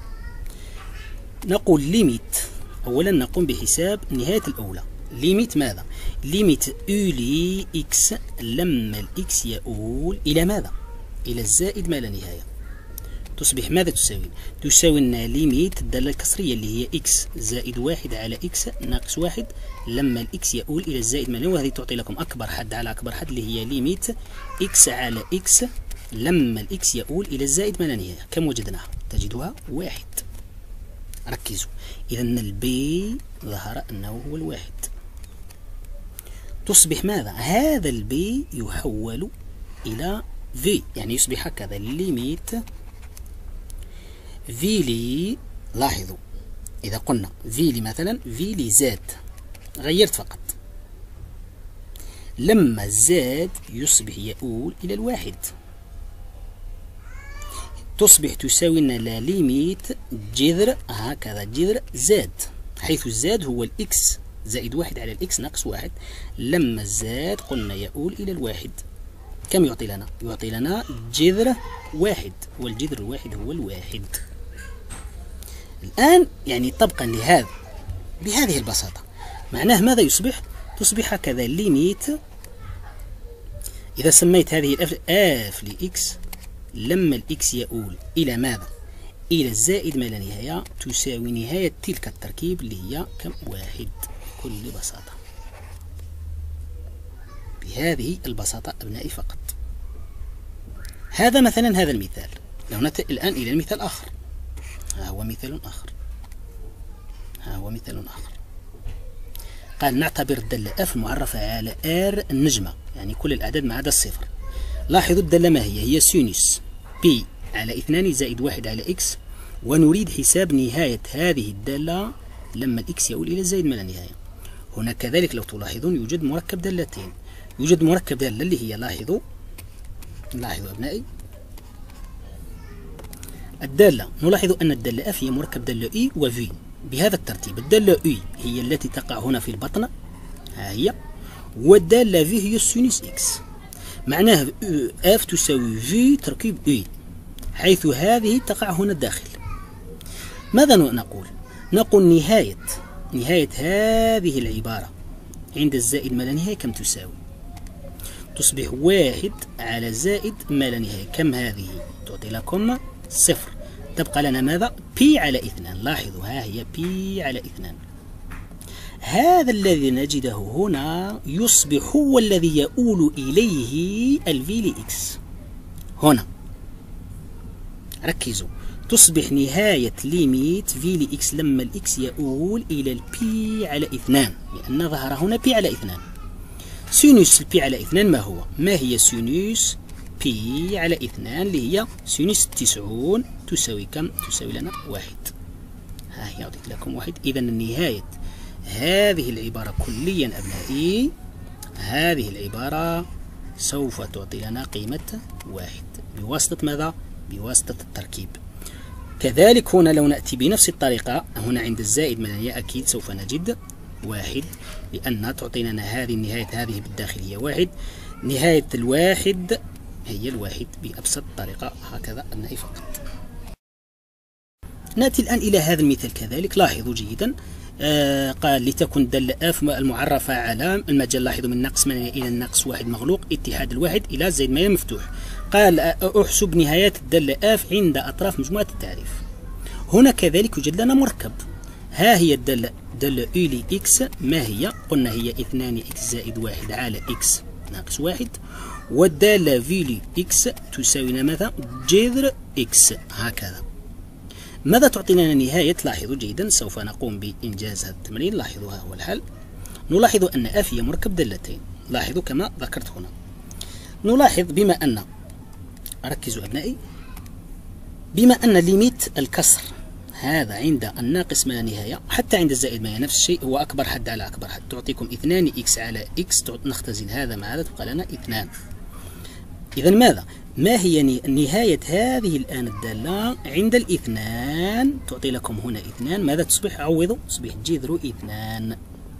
نقول ليميت، أولا نقوم بحساب نهاية الأولى. ليميت ماذا؟ ليميت أولي إكس لما الإكس يؤول إلى ماذا؟ إلى الزائد ما لا نهاية، تصبح ماذا تساوي؟ تساوي لنا ليميت الدالة الكسرية اللي هي إكس زائد واحد على إكس ناقص واحد لما الإكس يؤول إلى الزائد ما لا نهاية، وهذه تعطي لكم أكبر حد على أكبر حد اللي هي ليميت إكس على إكس لما الإكس يؤول إلى الزائد ما لا نهاية. كم وجدناها؟ تجدها واحد. ركزوا، إذا البي ظهر أنه هو الواحد. تصبح ماذا؟ هذا البي يحول إلى في، يعني يصبح هكذا ليميت في لي. لاحظوا إذا قلنا في لي مثلا في لي زاد، غيرت فقط، لما الزاد يصبح يؤول إلى الواحد، تصبح تساوي لنا ليميت جذر هكذا جذر زاد، حيث الزاد هو الإكس زائد واحد على الإكس ناقص واحد، لما الزاد قلنا يؤول إلى الواحد. كم يعطي لنا؟ يعطي لنا جذر واحد، والجذر الواحد هو الواحد. الآن يعني طبقا لهذا بهذه البساطة معناه ماذا يصبح؟ تصبح هكذا ليميت، إذا سميت هذه الأف آف لإكس لما الإكس يؤول إلى ماذا؟ إلى الزائد ما لا نهاية، تساوي نهاية تلك التركيب اللي هي كم؟ واحد، بكل بساطة. بهذه البساطة أبنائي فقط. هذا مثلا هذا المثال. لو نأتي الآن إلى المثال آخر، ها هو مثال آخر، ها هو مثال آخر. قال نعتبر الدالة F معرفة على R النجمة، يعني كل الأعداد ما عدا الصفر. لاحظوا الدالة ما هي؟ هي سينوس P على اثنان زائد واحد على X، ونريد حساب نهاية هذه الدالة لما الإكس يؤول إلى الزائد ما لا نهاية. هنا كذلك لو تلاحظون يوجد مركب دالتين، يوجد مركب دالة اللي هي لاحظوا لاحظوا أبنائي الدالة، نلاحظ أن الدالة F هي مركب دالة E و V بهذا الترتيب. الدالة E هي التي تقع هنا في البطن، ها هي، والدالة V هي السينوس X، معناه F تساوي V تركيب E، حيث هذه تقع هنا داخل. ماذا نقول؟ نقول نهاية نهاية هذه العبارة عند الزائد ما لا نهاية كم تساوي؟ تصبح واحد على زائد ما لا نهاية. كم هذه؟ تعطي لكم صفر. تبقى لنا ماذا؟ بي على اثنان. لاحظوا ها هي بي على اثنان. هذا الذي نجده هنا يصبح هو الذي يؤول إليه الفي لإكس. هنا ركزوا، تصبح نهاية ليميت في لإكس لما الإكس يؤول إلى البي على اثنان، لأن ظهر هنا بي على اثنان. سينوس البي على اثنان ما هو؟ ما هي سينوس بي على اثنان اللي هي سينوس تسعون تساوي كم؟ تساوي لنا واحد. ها هي أعطيت لكم واحد. إذا النهاية هذه العبارة كليا أبنائي، هذه العبارة سوف تعطي لنا قيمة واحد بواسطة ماذا؟ بواسطة التركيب. كذلك هنا لو نأتي بنفس الطريقة، هنا عند الزائد من الياء أكيد سوف نجد واحد، لأن تعطينا هذه النهاية هذه بالداخل هي واحد. نهاية الواحد هي الواحد بأبسط طريقة هكذا أبنائي فقط. نأتي الآن إلى هذا المثال كذلك. لاحظوا جيدا، آه قال لتكن الدالة اف المعرفة على المجال. لاحظوا من ناقص ثمانية إلى الناقص واحد مغلوق، اتحاد الواحد إلى زائد ثمانية مفتوح. قال احسب نهايات الدالة اف عند أطراف مجموعة التعريف. هنا كذلك يوجد لنا مركب. ها هي الدالة دالة يو لإكس، ما هي؟ قلنا هي اثنان إكس زائد واحد على إكس ناقص واحد. والدالة في لإكس تساوي لنا ماذا؟ جذر إكس. هكذا. ماذا تعطي لنا نهاية؟ لاحظوا جيدا، سوف نقوم بإنجاز هذا التمرين. لاحظوا ها هو الحل. نلاحظ أن اف هي مركب دالتين. لاحظوا كما ذكرت هنا. نلاحظ بما أن، ركزوا أبنائي، بما أن ليميت الكسر هذا عند الناقص ما لا نهاية حتى عند الزائد ما نفس الشيء، هو أكبر حد على أكبر حد، تعطيكم اثنان إكس على إكس. نختزل هذا مع هذا تبقى لنا اثنان. إذا ماذا؟ ما هي نهاية هذه الآن الدالة عند الاثنان؟ تعطي لكم هنا اثنان. ماذا تصبح؟ عوضوا، تصبح جذر اثنان.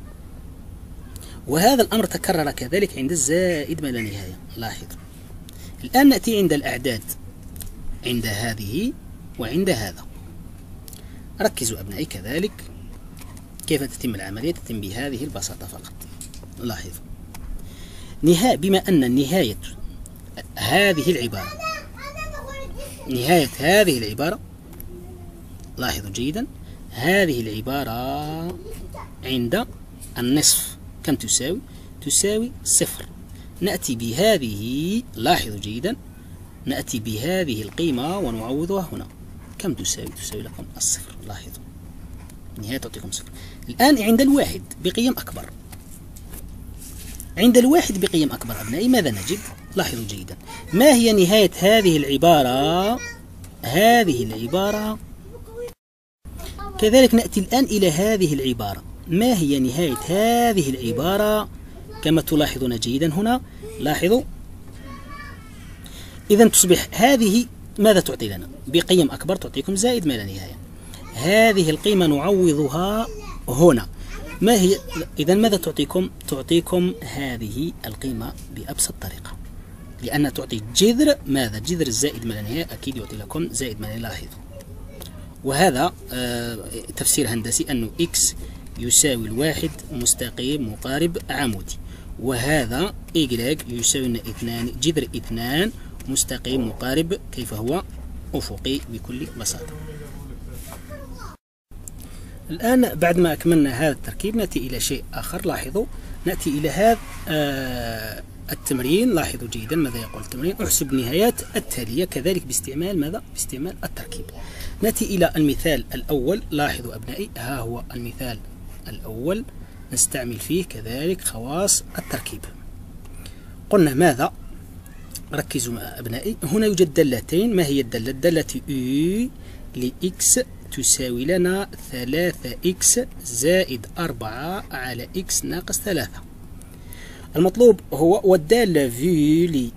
وهذا الأمر تكرر كذلك عند الزائد ما لا نهاية. لاحظوا الآن نأتي عند الأعداد، عند هذه وعند هذا. ركزوا أبنائي كذلك كيف تتم العملية، تتم بهذه البساطة فقط. لاحظوا نهاية، بما أن نهاية هذه العبارة نهاية هذه العبارة لاحظوا جيدا، هذه العبارة عند النصف كم تساوي؟ تساوي صفر. نأتي بهذه، لاحظوا جيدا، نأتي بهذه القيمة ونعوضها هنا. كم تساوي؟ تساوي لكم الصفر. لاحظوا النهاية تعطيكم صفر. الآن عند الواحد بقيم أكبر، عند الواحد بقيم أكبر أبنائي ماذا نجد؟ لاحظوا جيدا، ما هي نهاية هذه العبارة؟ هذه العبارة كذلك نأتي الآن إلى هذه العبارة. ما هي نهاية هذه العبارة؟ كما تلاحظون جيدا هنا، لاحظوا إذا تصبح هذه ماذا تعطي لنا؟ بقيم أكبر تعطيكم زائد ما لا نهاية. هذه القيمة نعوضها هنا. ما هي إذا ماذا تعطيكم؟ تعطيكم هذه القيمة بأبسط طريقة، لأن تعطي جذر ماذا؟ جذر الزائد ما لا نهاية أكيد يعطي لكم زائد ما لا. لاحظوا وهذا آه تفسير هندسي أنه إكس يساوي الواحد مستقيم مقارب عمودي، وهذا إيجلاج يساوي اثنان جذر اثنان مستقيم مقارب كيف هو أفقي بكل بساطة. الآن بعد ما أكملنا هذا التركيب نأتي إلى شيء آخر. لاحظوا نأتي إلى هذا آه التمرين. لاحظوا جيدا ماذا يقول التمرين؟ احسب نهايات التالية كذلك باستعمال ماذا؟ باستعمال التركيب. نأتي إلى المثال الأول. لاحظوا أبنائي ها هو المثال الأول نستعمل فيه كذلك خواص التركيب. قلنا ماذا؟ ركزوا أبنائي، هنا يوجد دالتين. ما هي الدالة؟ الدالة U لإكس تساوي لنا ثلاثة إكس زائد أربعة على إكس ناقص ثلاثة. المطلوب هو والدالة في ل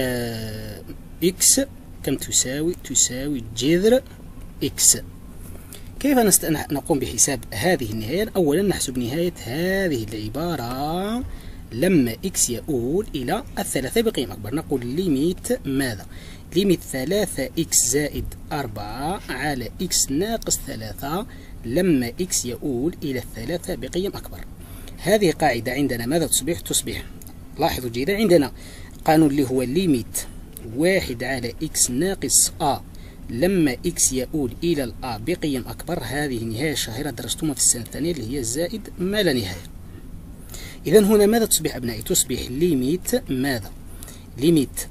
إكس كم تساوي؟ تساوي جذر إكس. كيف نقوم بحساب هذه النهاية؟ أولا نحسب نهاية هذه العبارة لما إكس يؤول إلى الثلاثة بقيمة أكبر. نقول ليميت ماذا؟ ليميت ثلاثة إكس زائد أربعة على إكس ناقص ثلاثة لما إكس يؤول إلى الثلاثة بقيم أكبر. هذه قاعدة عندنا ماذا تصبح؟ تصبح لاحظوا جيدا عندنا قانون اللي هو ليميت واحد على إكس ناقص أ لما إكس يؤول إلى الأ بقيم أكبر. هذه نهاية شهيرة درستموها في السنة الثانية اللي هي زائد ما لا نهاية. إذن هنا ماذا تصبح أبنائي؟ تصبح ليميت ماذا؟ ليميت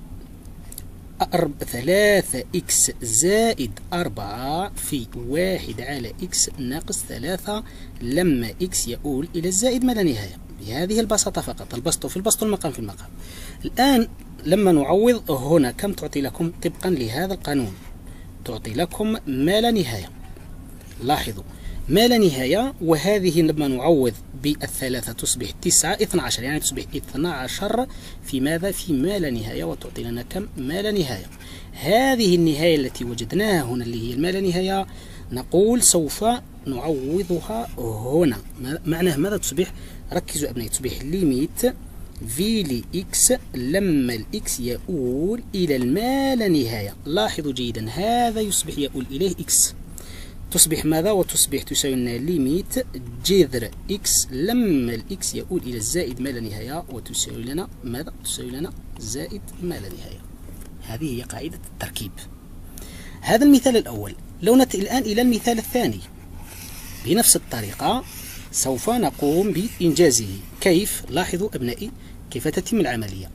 ثلاثة إكس زائد أربعة في واحد على إكس ناقص ثلاثة لما إكس يؤول إلى الزائد ما لا نهاية. بهذه البساطة فقط، البسط في البسط والمقام في المقام. الآن لما نعوض هنا كم تعطي لكم طبقا لهذا القانون؟ تعطي لكم ما لا نهاية. لاحظوا ما لا نهاية، وهذه لما نعوض بالثلاثة تصبح تسعة اثنى عشر، يعني تصبح اثنى عشر في ماذا؟ في ما لا نهاية، وتعطي لنا كم؟ ما لا نهاية. هذه النهاية التي وجدناها هنا اللي هي ما لا نهاية نقول سوف نعوضها هنا. معناه ماذا تصبح؟ ركزوا أبنائي، تصبح ليميت في لإكس لما الإكس يؤول إلى الما لا نهاية. لاحظوا جيدا هذا يصبح يؤول إليه إكس، تصبح ماذا؟ وتصبح تساوي لنا ليميت جذر إكس لما الإكس يؤول إلى الزائد ما لا نهاية، وتساوي لنا ماذا؟ تساوي لنا زائد ما لا نهاية. هذه هي قاعدة التركيب. هذا المثال الأول. لو نأتي الآن إلى المثال الثاني بنفس الطريقة سوف نقوم بإنجازه. كيف؟ لاحظوا أبنائي كيف تتم العملية.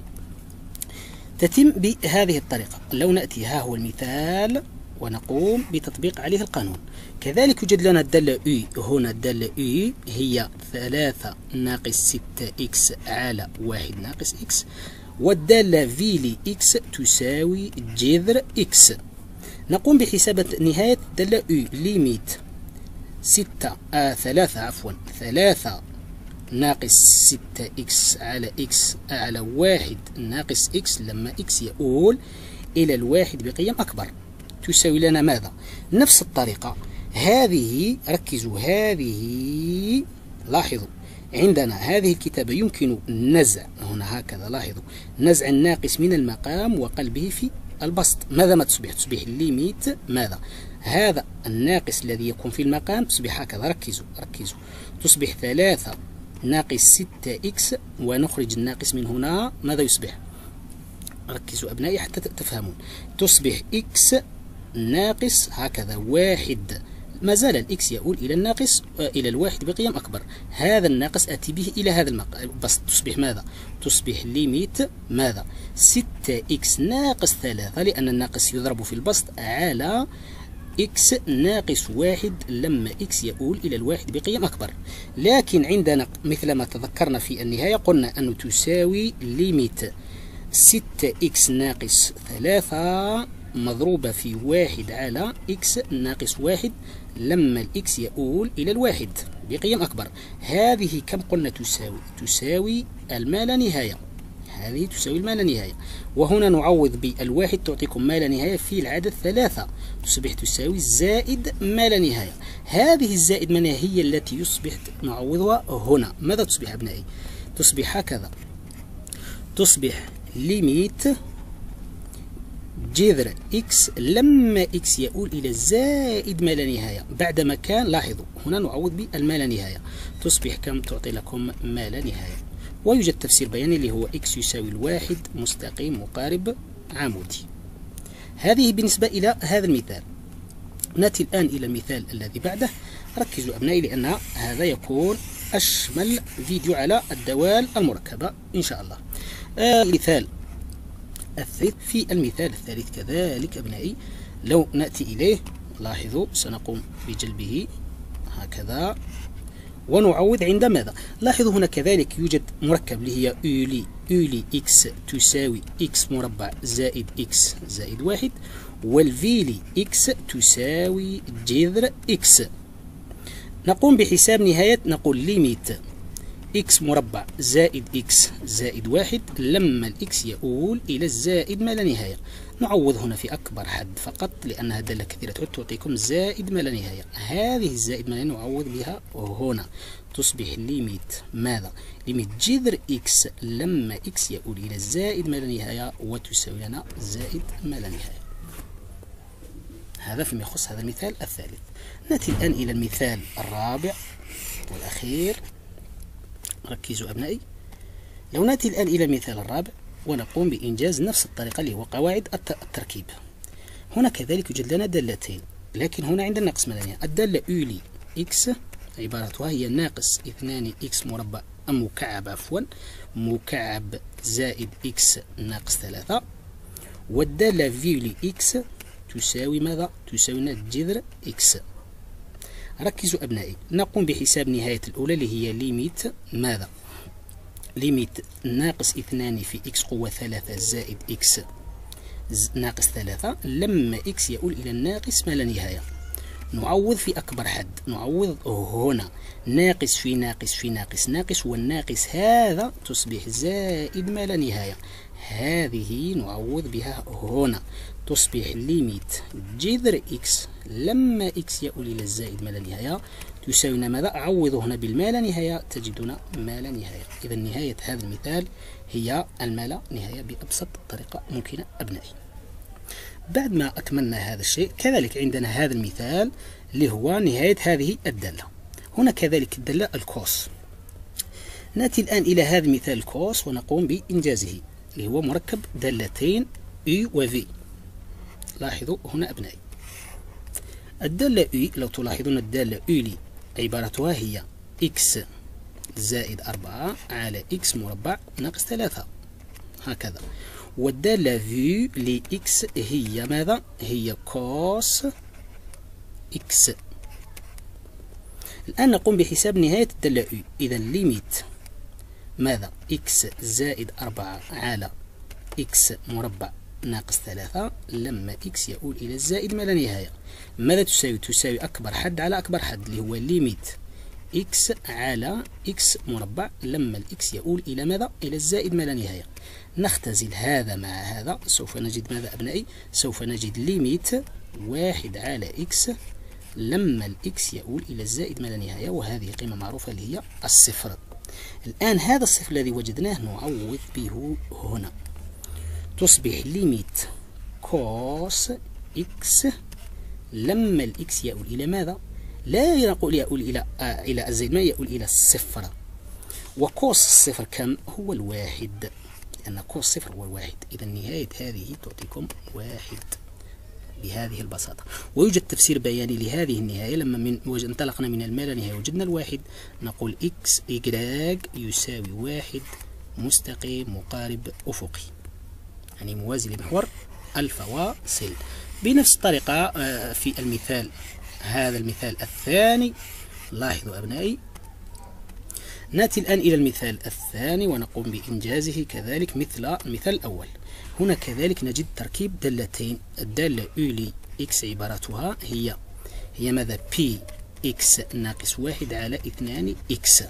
تتم بهذه الطريقة. لو نأتي ها هو المثال ونقوم بتطبيق عليه القانون. كذلك يوجد لنا الدالة U هنا. الدالة U هي ثلاثة ناقص ستة إكس على واحد ناقص إكس، والدالة V لإكس تساوي جذر إكس. نقوم بحساب نهاية الدالة U. ليميت ستة آه ثلاثة عفوا ثلاثة ناقص ستة إكس على إكس على واحد ناقص إكس لما إكس يؤول إلى الواحد بقيم أكبر، تساوي لنا ماذا؟ نفس الطريقة. هذه ركزوا، هذه لاحظوا عندنا هذه الكتابة يمكن نزع هنا هكذا. لاحظوا نزع الناقص من المقام وقلبه في البسط. ماذا ما تصبح؟ تصبح ليميت ماذا؟ هذا الناقص الذي يكون في المقام تصبح هكذا. ركزوا ركزوا تصبح ثلاثة ناقص ستة إكس، ونخرج الناقص من هنا ماذا يصبح؟ ركزوا أبنائي حتى تفهمون. تصبح إكس ناقص هكذا واحد، ما زال الإكس يؤول إلى الناقص آه إلى الواحد بقيم أكبر. هذا الناقص آتي به إلى هذا المقام بس تصبح ماذا؟ تصبح ليميت ماذا؟ ستة إكس ناقص ثلاثة، لأن الناقص يضرب في البسط على إكس ناقص واحد لما إكس يؤول إلى الواحد بقيم أكبر. لكن عندنا مثل ما تذكرنا في النهاية قلنا أنه تساوي ليميت ستة إكس ناقص ثلاثة مضروبة في واحد على إكس ناقص واحد لما الإكس يؤول إلى الواحد بقيم أكبر. هذه كم قلنا تساوي؟ تساوي الما لا نهاية. هذه تساوي الما لا نهاية، وهنا نعوض بالواحد تعطيكم ما لا نهاية في العدد ثلاثة، تصبح تساوي زائد ما لا نهاية. هذه الزائد ما لا نهاية هي التي يصبح نعوضها هنا. ماذا تصبح أبنائي؟ تصبح هكذا، تصبح ليميت جذر إكس لما إكس يؤول إلى زائد ما لا نهاية. بعدما كان لاحظوا هنا نعوض بالما لا نهاية، تصبح كم؟ تعطي لكم ما لا نهاية. ويوجد تفسير بياني اللي هو إكس يساوي الواحد مستقيم مقارب عمودي. هذه بالنسبة إلى هذا المثال. نأتي الآن إلى المثال الذي بعده. ركزوا أبنائي لأن هذا يكون أشمل فيديو على الدوال المركبة إن شاء الله. آه مثال الثالث. في المثال الثالث كذلك أبنائي لو نأتي إليه لاحظوا سنقوم بجلبه هكذا ونعوض عند ماذا؟ لاحظوا هنا كذلك يوجد مركب اللي هي أولي أولي إكس تساوي إكس مربع زائد إكس زائد واحد، والفيلي إكس تساوي جذر إكس. نقوم بحساب نهاية، نقول ليميت إكس مربع زائد إكس زائد واحد لما الإكس يؤول إلى الزائد ما لا نهاية. نعوض هنا في أكبر حد فقط لأنها دالة كثيرة تعد تعطيكم زائد ما لا نهاية. هذه الزائد ما لا نعوض بها هنا، تصبح ليميت ماذا؟ ليميت جذر إكس لما إكس يؤول إلى الزائد ما لا نهاية، وتساوي لنا زائد ما لا نهاية. هذا فيما يخص هذا المثال الثالث. نأتي الآن إلى المثال الرابع والأخير. ركزوا أبنائي. لو نأتي الآن إلى المثال الرابع ونقوم بإنجاز نفس الطريقة اللي هو قواعد التركيب. هنا كذلك يوجد لنا دالتين، لكن هنا عندنا ناقص ما لا نهاية. الدالة أو ل إكس عبارتها هي ناقص اثنان إكس مربع مكعب عفوا مكعب زائد إكس ناقص ثلاثة، والدالة في ل إكس تساوي ماذا؟ تساوي جذر إكس. ركزوا أبنائي، نقوم بحساب نهاية الأولى اللي هي ليميت ماذا؟ ليميت ناقص اثنان في إكس قوة ثلاثة زائد إكس ناقص ثلاثة لما إكس يؤول إلى الناقص ما لا نهاية. نعوض في أكبر حد، نعوض هنا ناقص في ناقص في ناقص ناقص، والناقص هذا تصبح زائد ما لا نهاية. هذه نعوض بها هنا تصبح ليميت جذر إكس لما إكس يؤول إلى الزائد ما لا نهاية تساوي ماذا؟ أعوض هنا بالما لا نهاية تجدنا ما لا نهاية. إذا نهاية هذا المثال هي الما لا نهاية بأبسط طريقة ممكنة أبنائي. بعد ما أكملنا هذا الشيء كذلك عندنا هذا المثال اللي هو نهاية هذه الدالة. هنا كذلك الدالة الكوس. نأتي الآن إلى هذا المثال الكوس ونقوم بإنجازه اللي هو مركب دالتين U و V. لاحظوا هنا أبنائي الدالة U لو تلاحظون الدالة U لي عبارتها هي X زائد أربعة على X مربع ناقص ثلاثة هكذا، والدالة في لإكس هي ماذا؟ هي كوس إكس. الآن نقوم بحساب نهاية الدالة U. إذا ليميت ماذا؟ إكس زائد أربعة على إكس مربع ناقص ثلاثة لما إكس يؤول إلى الزائد ما لا نهاية. ماذا تساوي؟ تساوي أكبر حد على أكبر حد اللي هو ليميت إكس على إكس مربع لما الإكس يؤول إلى ماذا؟ إلى الزائد ما لا نهاية. نختزل هذا مع هذا سوف نجد ماذا أبنائي؟ سوف نجد ليميت واحد على إكس لما الإكس يؤول إلى الزائد ما لا نهاية، وهذه قيمة معروفة اللي هي الصفر. الآن هذا الصفر الذي وجدناه نعوض به هنا تصبح ليميت كوس إكس لما الإكس يؤول إلى ماذا؟ لا نقول يؤول إلى آه إلى الزائد ما يؤول إلى الصفر، وكوس الصفر كم؟ هو الواحد، لأن كوس صفر هو الواحد. إذا نهاية هذه تعطيكم واحد بهذه البساطة. ويوجد تفسير بياني لهذه النهاية. لما من انطلقنا من الما لا نهاية وجدنا الواحد نقول إكس إجراج يساوي واحد مستقيم مقارب أفقي، يعني موازي لمحور الفواصل. بنفس الطريقة في المثال هذا المثال الثاني لاحظوا أبنائي، نأتي الآن إلى المثال الثاني ونقوم بإنجازه كذلك مثل المثال الأول. هنا كذلك نجد تركيب دالتين. الدالة أو لي إكس عبارتها هي هي ماذا؟ بي إكس ناقص واحد على اثنان إكس،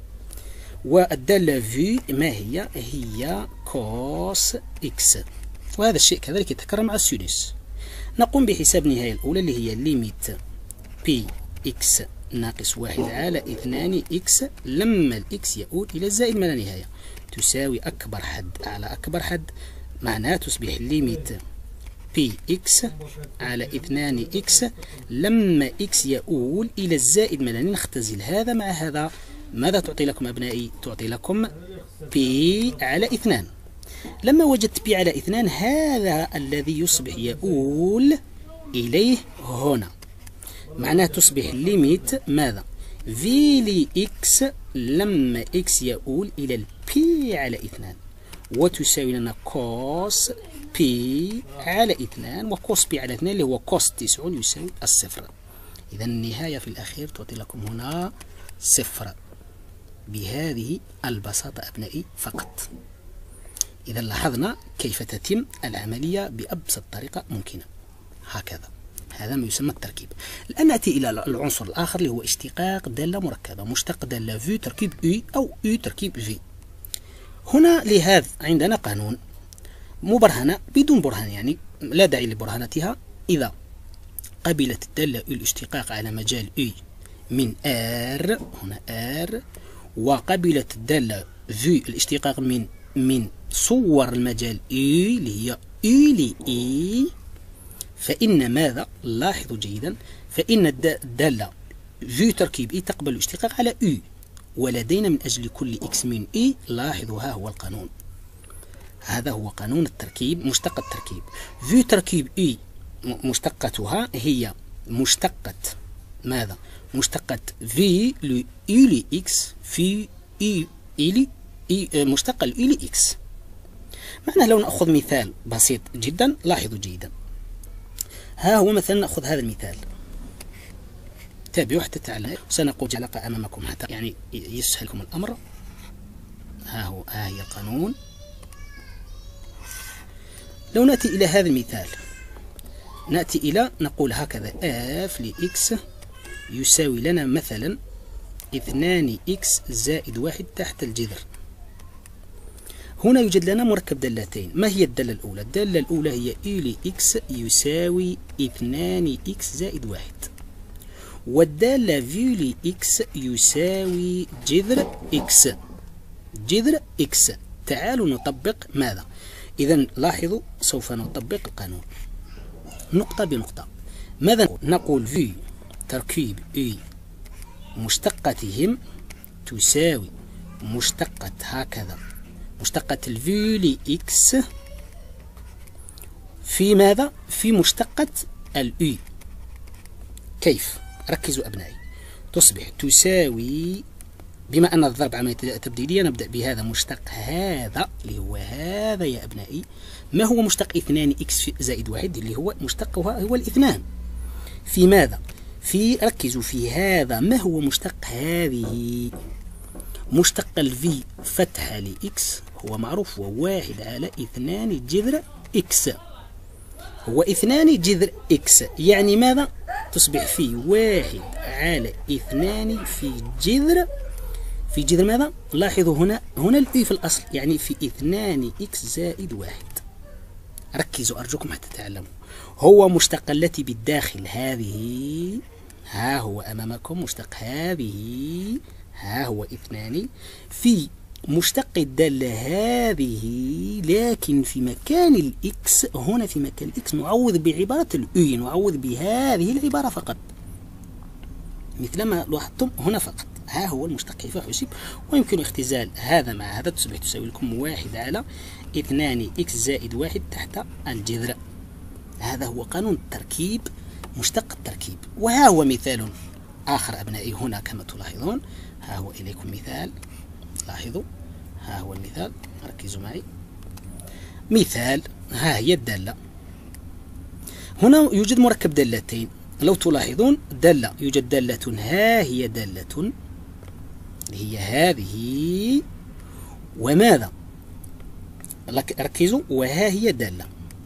والدالة في ما هي؟ هي كوس إكس، وهذا الشيء كذلك يتكرر مع السينوس. نقوم بحساب النهاية الأولى اللي هي ليميت بي إكس ناقص واحد على اثنان إكس لما الإكس يؤول إلى الزائد ما لا نهاية تساوي أكبر حد على أكبر حد، معناها تصبح ليميت بي إكس على اثنان إكس لما إكس يؤول إلى الزائد ما لا نهاية. نختزل هذا مع هذا ماذا تعطي لكم أبنائي؟ تعطي لكم بي على اثنان. لما وجدت بي على اثنان هذا الذي يصبح يؤول إليه هنا، معناه تصبح ليميت ماذا؟ في لي إكس لما إكس يؤول إلى البي على اثنان، وتساوي لنا كوس بي على اثنان، وكوس بي على اثنان اللي هو كوس تسعون يساوي الصفر. إذا النهاية في الأخير تعطي لكم هنا صفر بهذه البساطة أبنائي فقط. إذا لاحظنا كيف تتم العملية بأبسط طريقة ممكنة هكذا. هذا ما يسمى التركيب. الآن نأتي إلى العنصر الآخر اللي هو اشتقاق دالة مركبة، مشتق دالة في تركيب أو أو أو تركيب في. هنا لهذا عندنا قانون مبرهنة بدون برهان، يعني لا داعي لبرهانتها. إذا قبلت الدالة أو الاشتقاق على مجال أو من R، هنا R، وقبلت الدالة في الاشتقاق من من صور المجال أو اللي هي أو ل إي، فإن ماذا؟ لاحظوا جيدا، فإن الدالة في تركيب إي تقبل الاشتقاق على أو، ولدينا من أجل كل إكس من إي لاحظوا ها هو القانون. هذا هو قانون التركيب، مشتق التركيب. في تركيب اي مشتقتها هي مشتقة ماذا؟ مشتقة في لو اي لي اكس في اي إلي إي مشتقة الإي لإكس. معناه لو نأخذ مثال بسيط جدا لاحظوا جيدا. ها هو مثلا نأخذ هذا المثال، تابعوا حتى تعلموا. سنقول علاقة أمامكم حتى يعني يسهلكم الأمر. ها هو ها هي القانون. لو نأتي إلى هذا المثال، نأتي إلى نقول هكذا اف لإكس يساوي لنا مثلا اثنان إكس زائد واحد تحت الجذر. هنا يوجد لنا مركب دالتين. ما هي الدالة الأولى؟ الدالة الأولى هي إي لإكس يساوي اثنان إكس زائد واحد، والدالة في لإكس يساوي جذر إكس جذر إكس. تعالوا نطبق ماذا؟ إذا لاحظوا سوف نطبق القانون نقطة بنقطة. ماذا نقول؟ نقول في تركيب إي مشتقتهم تساوي مشتقة هكذا مشتقة الفي لإكس في ماذا؟ في مشتقة الإي. كيف؟ ركزوا أبنائي. تصبح تساوي، بما أن الضرب عملية تبديلية نبدأ بهذا مشتق هذا اللي هو هذا يا أبنائي. ما هو مشتق اثنان إكس زائد واحد اللي هو مشتقها هو الاثنان في ماذا؟ في ركزوا في هذا. ما هو مشتق هذه؟ مشتق الفي فتحة لإكس هو معروف، هو واحد على اثنان جذر إكس، هو اثنان جذر إكس. يعني ماذا؟ تصبح في واحد على اثنان في جذر في جذر ماذا؟ لاحظوا هنا هنا الإي في الأصل، يعني في اثنان إكس زائد واحد. ركزوا أرجوكم حتى تعلموا. هو مشتق التي بالداخل هذه، ها هو أمامكم مشتق هذه، ها هو اثنان في مشتق الدالة هذه، لكن في مكان الإكس. هنا في مكان الإكس نعوض بعبارة الإي، نعوض بهذه العبارة فقط مثلما لاحظتم هنا فقط. ها هو المشتق كيف حسب، ويمكن اختزال هذا مع هذا تصبح تساوي لكم واحد على اثنان إكس زائد واحد تحت الجذر. هذا هو قانون التركيب، مشتق التركيب. وها هو مثال آخر أبنائي هنا كما تلاحظون. ها هو إليكم مثال، لاحظوا ها هو المثال، ركزوا معي. مثال ها هي الدالة. هنا يوجد مركب دالتين. لو تلاحظون دالة، يوجد دالة ها هي دالة هي هذه، وماذا؟ ركزوا وها هي دالة.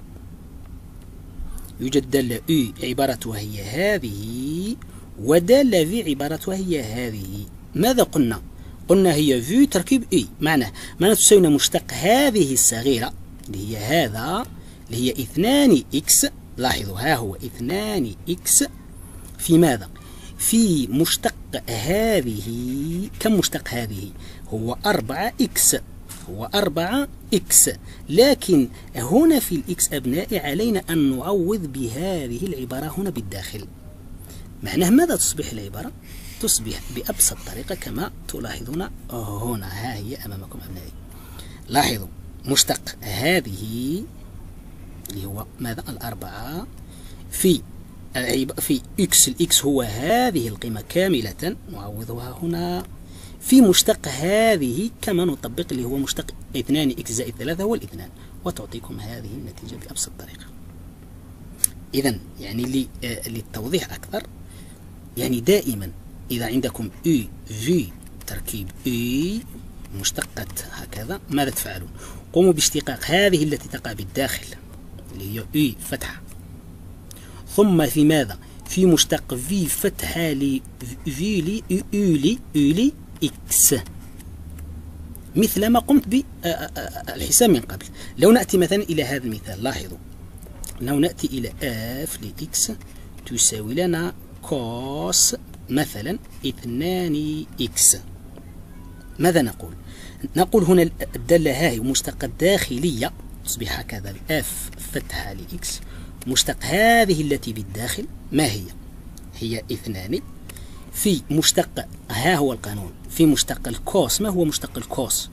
يوجد دالة إي عبارتها هي هذه، ودالة في عبارتها هي هذه. ماذا قلنا؟ قلنا هي في تركيب إي، معناه معناه تساوي مشتق هذه الصغيرة اللي هي هذا اللي هي اثنان إكس. لاحظوا ها هو اثنان إكس في ماذا؟ في مشتق هذه. كم مشتق هذه؟ هو أربعة إكس، هو أربعة إكس. لكن هنا في الإكس أبنائي علينا أن نعوض بهذه العبارة هنا بالداخل. معناه ماذا تصبح العبارة؟ تصبح بأبسط طريقة كما تلاحظون هنا. ها هي أمامكم أبنائي. لاحظوا مشتق هذه اللي هو ماذا؟ الأربعة في في إكس. الإكس هو هذه القيمة كاملة نعوضها هنا في مشتق هذه كما نطبق اللي هو مشتق اثنان إكس زائد ثلاثة هو الاثنان، وتعطيكم هذه النتيجة بأبسط طريقة. إذا يعني للتوضيح أكثر، يعني دائما إذا عندكم إي في تركيب إي مشتقة هكذا ماذا تفعلون؟ قوموا باشتقاق هذه التي تقع بالداخل اللي هي إي فتحة، ثم في ماذا؟ في مشتق في فتحة ل في لي إولي إولي إكس، مثل ما قمت بالحساب من قبل. لو نأتي مثلا إلى هذا المثال، لاحظوا لو نأتي إلى اف لإكس تساوي لنا كوس مثلا اثنان إكس. ماذا نقول؟ نقول هنا الدالة هاي مشتقة داخلية تصبح هكذا اف فتحة لإكس، مشتق هذه التي بالداخل ما هي؟ هي اثنان في مشتق. ها هو القانون في مشتق الكوس. ما هو مشتق الكوس؟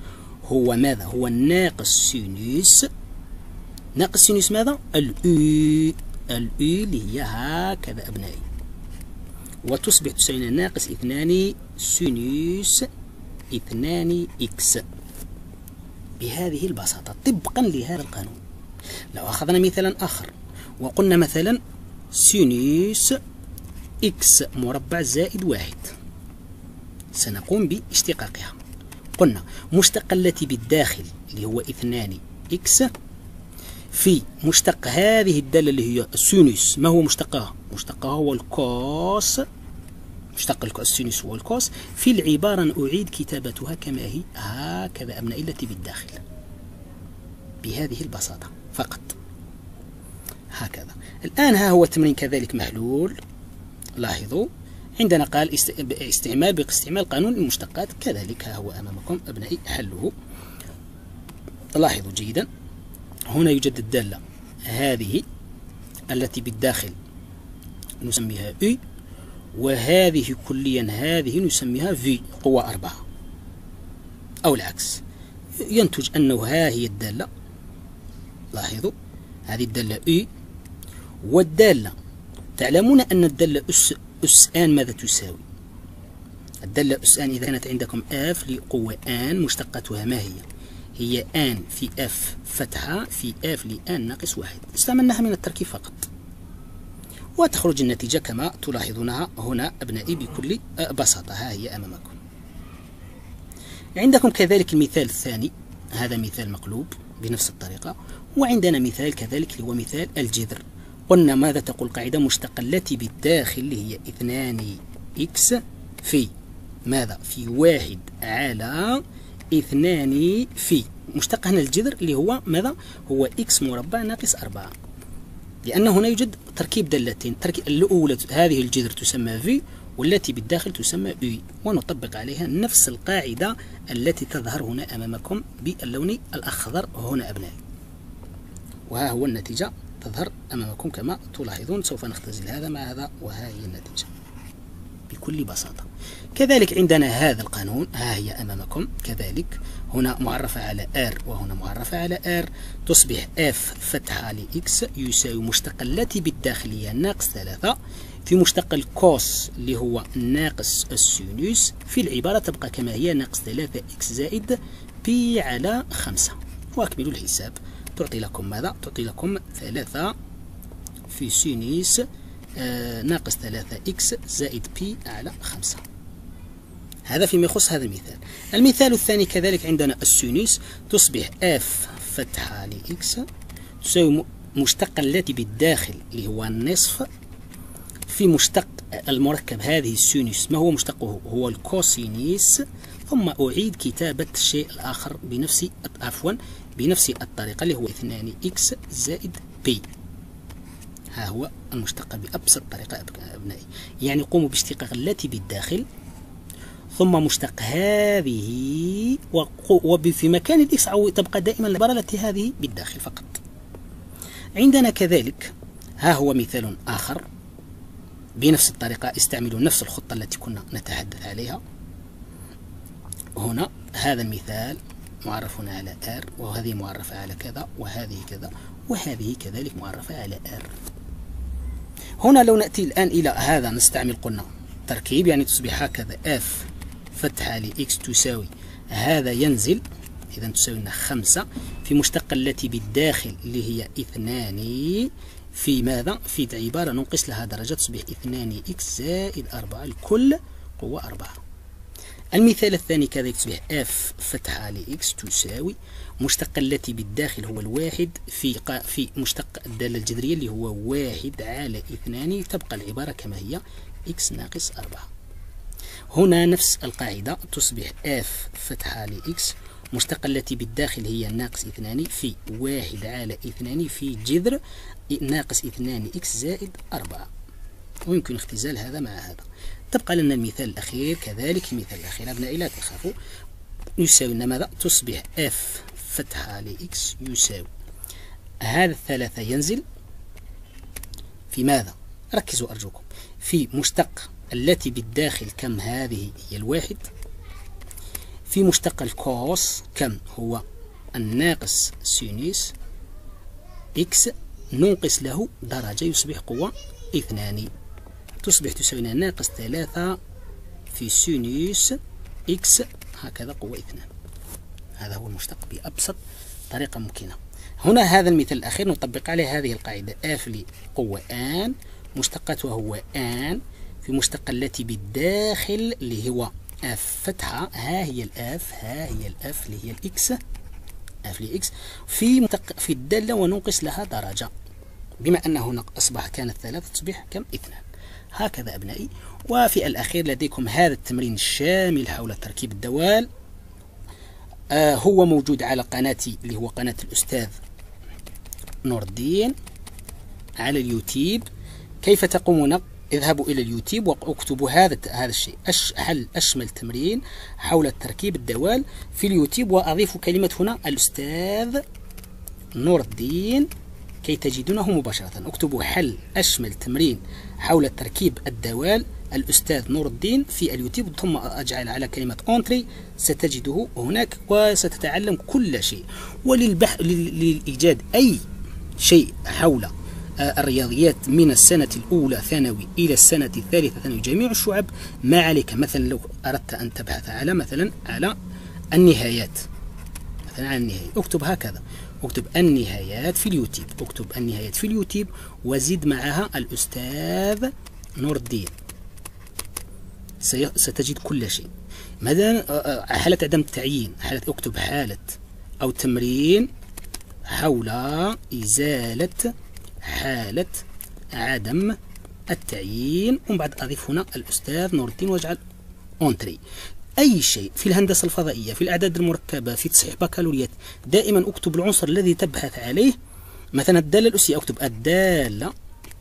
هو ماذا؟ هو الناقص سينوس. ناقص سينوس ماذا؟ الأو. الأو اللي هي هكذا أبنائي، وتصبح تساوي ناقص اثنان سينوس اثنان إكس بهذه البساطة طبقا لهذا القانون. لو أخذنا مثالا آخر وقلنا مثلا سينوس إكس مربع زائد واحد، سنقوم باشتقاقها. قلنا مشتق التي بالداخل اللي هو اثنان إكس في مشتق هذه الدالة اللي هي السينوس. ما هو مشتقها؟ مشتقها هو الكوس، مشتق السينوس هو الكوس. في العبارة أعيد كتابتها كما هي هكذا أبنائي التي بالداخل بهذه البساطة فقط هكذا. الآن ها هو التمرين كذلك محلول. لاحظوا عندنا قال استعمال باستعمال قانون المشتقات، كذلك ها هو أمامكم أبنائي حله. لاحظوا جيدا، هنا يوجد الدالة هذه التي بالداخل نسميها U، وهذه كليا هذه نسميها V قوة أربعة أو العكس. ينتج أنه ها هي الدالة، لاحظوا هذه الدالة U، والدالة تعلمون أن الدالة أس أس آن ماذا تساوي؟ الدالة أس آن إذا كانت عندكم F لقوة آن مشتقتها ما هي؟ هي آن في F فتحة في F لآن ناقص واحد. استعملناها من التركيب فقط وتخرج النتيجة كما تلاحظونها هنا أبنائي بكل بساطة. ها هي أمامكم. عندكم كذلك المثال الثاني، هذا مثال مقلوب بنفس الطريقة. وعندنا مثال كذلك اللي هو مثال الجذر. قلنا ماذا تقول القاعدة؟ مشتق التي بالداخل اللي هي اثنان إكس في ماذا؟ في واحد على اثنان في مشتق هنا الجذر اللي هو ماذا؟ هو إكس مربع ناقص أربعة، لأن هنا يوجد تركيب دالتين. تركيب الأولى هذه الجذر تسمى في، والتي بالداخل تسمى أي، ونطبق عليها نفس القاعدة التي تظهر هنا أمامكم باللون الأخضر هنا أبنائي. وها هو النتيجة تظهر أمامكم كما تلاحظون. سوف نختزل هذا مع هذا وها هي النتيجة بكل بساطة. كذلك عندنا هذا القانون، ها هي أمامكم كذلك، هنا معرفة على R وهنا معرفة على R. تصبح F فتحة لإكس يساوي مشتق التي بالداخلية ناقص ثلاثة في مشتق الكوس اللي هو ناقص السينوس. في العبارة تبقى كما هي ناقص ثلاثة إكس زائد بي على خمسة. وأكملوا الحساب، تعطي لكم ماذا؟ تعطي لكم ثلاثة في سينوس آه ناقص ثلاثة إكس زائد بي على خمسة. هذا فيما يخص هذا المثال. المثال الثاني كذلك عندنا السينوس. تصبح F فتحة لإكس تساوي مشتق التي بالداخل اللي هو النصف في مشتق المركب هذه السينوس. ما هو مشتقه؟ هو الكوسينيس. ثم أعيد كتابة الشيء الآخر بنفس عفوا بنفس الطريقة اللي هو اثنان إكس زائد بي. ها هو المشتق بأبسط طريقة أبنائي. يعني قوموا باشتقاق التي بالداخل ثم مشتق هذه، وفي مكان الإكس تبقى دائما العبارة التي هذه بالداخل فقط. عندنا كذلك ها هو مثال آخر بنفس الطريقة، استعملوا نفس الخطة التي كنا نتحدث عليها. هنا هذا المثال معرف على R، وهذه معرفة على كذا، وهذه كذا، وهذه كذلك معرفة على R. هنا لو نأتي الآن إلى هذا نستعمل قلنا تركيب، يعني تصبح هكذا F فتحة لإكس تساوي هذا ينزل، إذا تساوي لنا خمسة في مشتق التي بالداخل اللي هي اثنان في ماذا؟ في عبارة ننقص لها درجة تصبح اثنان إكس زائد أربعة الكل قوة أربعة. المثال الثاني كذلك تصبح F فتحة لإكس تساوي مشتق التي بالداخل هو الواحد في في مشتق الدالة الجذرية اللي هو واحد على اثنان، تبقى العبارة كما هي إكس ناقص أربعة. هنا نفس القاعدة، تصبح F فتحة لإكس مشتق التي بالداخل هي ناقص اثنان في واحد على اثنان في جذر ناقص اثنان إكس زائد أربعة. ويمكن اختزال هذا مع هذا. تبقى لنا المثال الأخير كذلك. المثال الأخير أبنائي لا تخافوا، يساوي لنا ماذا؟ تصبح F فتحة لإكس يساوي هذا الثلاثة ينزل في ماذا؟ ركزوا أرجوكم، في مشتق التي بالداخل كم هذه هي الواحد في مشتق الكوس كم هو الناقص سينوس إكس ننقص له درجة يصبح قوة اثنان، تصبح تساوي ناقص ثلاثة في سينوس إكس هكذا قوة اثنان. هذا هو المشتق بأبسط طريقة ممكنة. هنا هذا المثال الأخير نطبق عليه هذه القاعدة اف لقوة آن مشتقاتها هو آن في مشتق التي بالداخل اللي هو اف فتحة، ها هي الاف ها هي الاف اللي هي الاكس اف لإكس في مشتق في الدالة وننقص لها درجة، بما أنه هنا أصبح كانت ثلاثة تصبح كم اثنان. هكذا أبنائي. وفي الأخير لديكم هذا التمرين الشامل حول تركيب الدوال، آه هو موجود على قناتي اللي هو قناة الأستاذ نور الدين على اليوتيوب. كيف تقومون؟ اذهبوا إلى اليوتيوب واكتبوا هذا هذا الشيء، أش حل أشمل تمرين حول تركيب الدوال في اليوتيوب، وأضيف كلمة هنا الأستاذ نور الدين كي تجدونه مباشرة. اكتبوا حل أشمل تمرين حول تركيب الدوال الأستاذ نور الدين في اليوتيوب، ثم أجعل على كلمة أونتري ستجده هناك وستتعلم كل شيء. وللبحث للإيجاد أي شيء حول الرياضيات من السنة الأولى ثانوي إلى السنة الثالثة ثانوي جميع الشعب، ما عليك مثلا لو أردت أن تبحث على مثلا على النهايات، مثلا على النهاية اكتب هكذا، اكتب النهايات في اليوتيوب، اكتب النهايات في اليوتيوب وزد معها الأستاذ نور الدين ستجد كل شيء. مثلا حالة عدم التعيين، حالة اكتب حالة أو تمرين حول إزالة حالة عدم التعيين، ومن بعد أضيف هنا الأستاذ نور الدين واجعل أونتري. أي شيء في الهندسة الفضائية، في الأعداد المركبة، في تصحيح بكالوريات، دائما أكتب العنصر الذي تبحث عليه. مثلا الدالة الأسية أكتب الدالة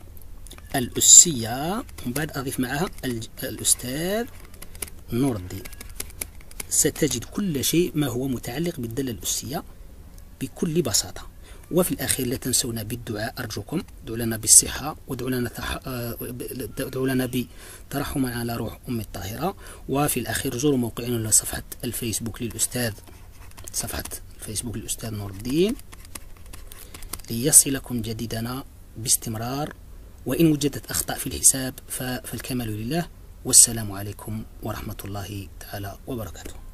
الأسية ومن بعد أضيف معها الأستاذ نور الدين، ستجد كل شيء ما هو متعلق بالدالة الأسية بكل بساطة. وفي الأخير لا تنسونا بالدعاء أرجوكم، ادعوا لنا بالصحة وادعوا لنا تح... ادعوا لنا بترحم على روح أم الطاهرة. وفي الأخير زوروا موقعنا لصفحة الفيسبوك للأستاذ صفحة الفيسبوك للأستاذ نور الدين ليصلكم جديدنا باستمرار، وإن وجدت أخطاء في الحساب فالكمال لله، والسلام عليكم ورحمة الله تعالى وبركاته.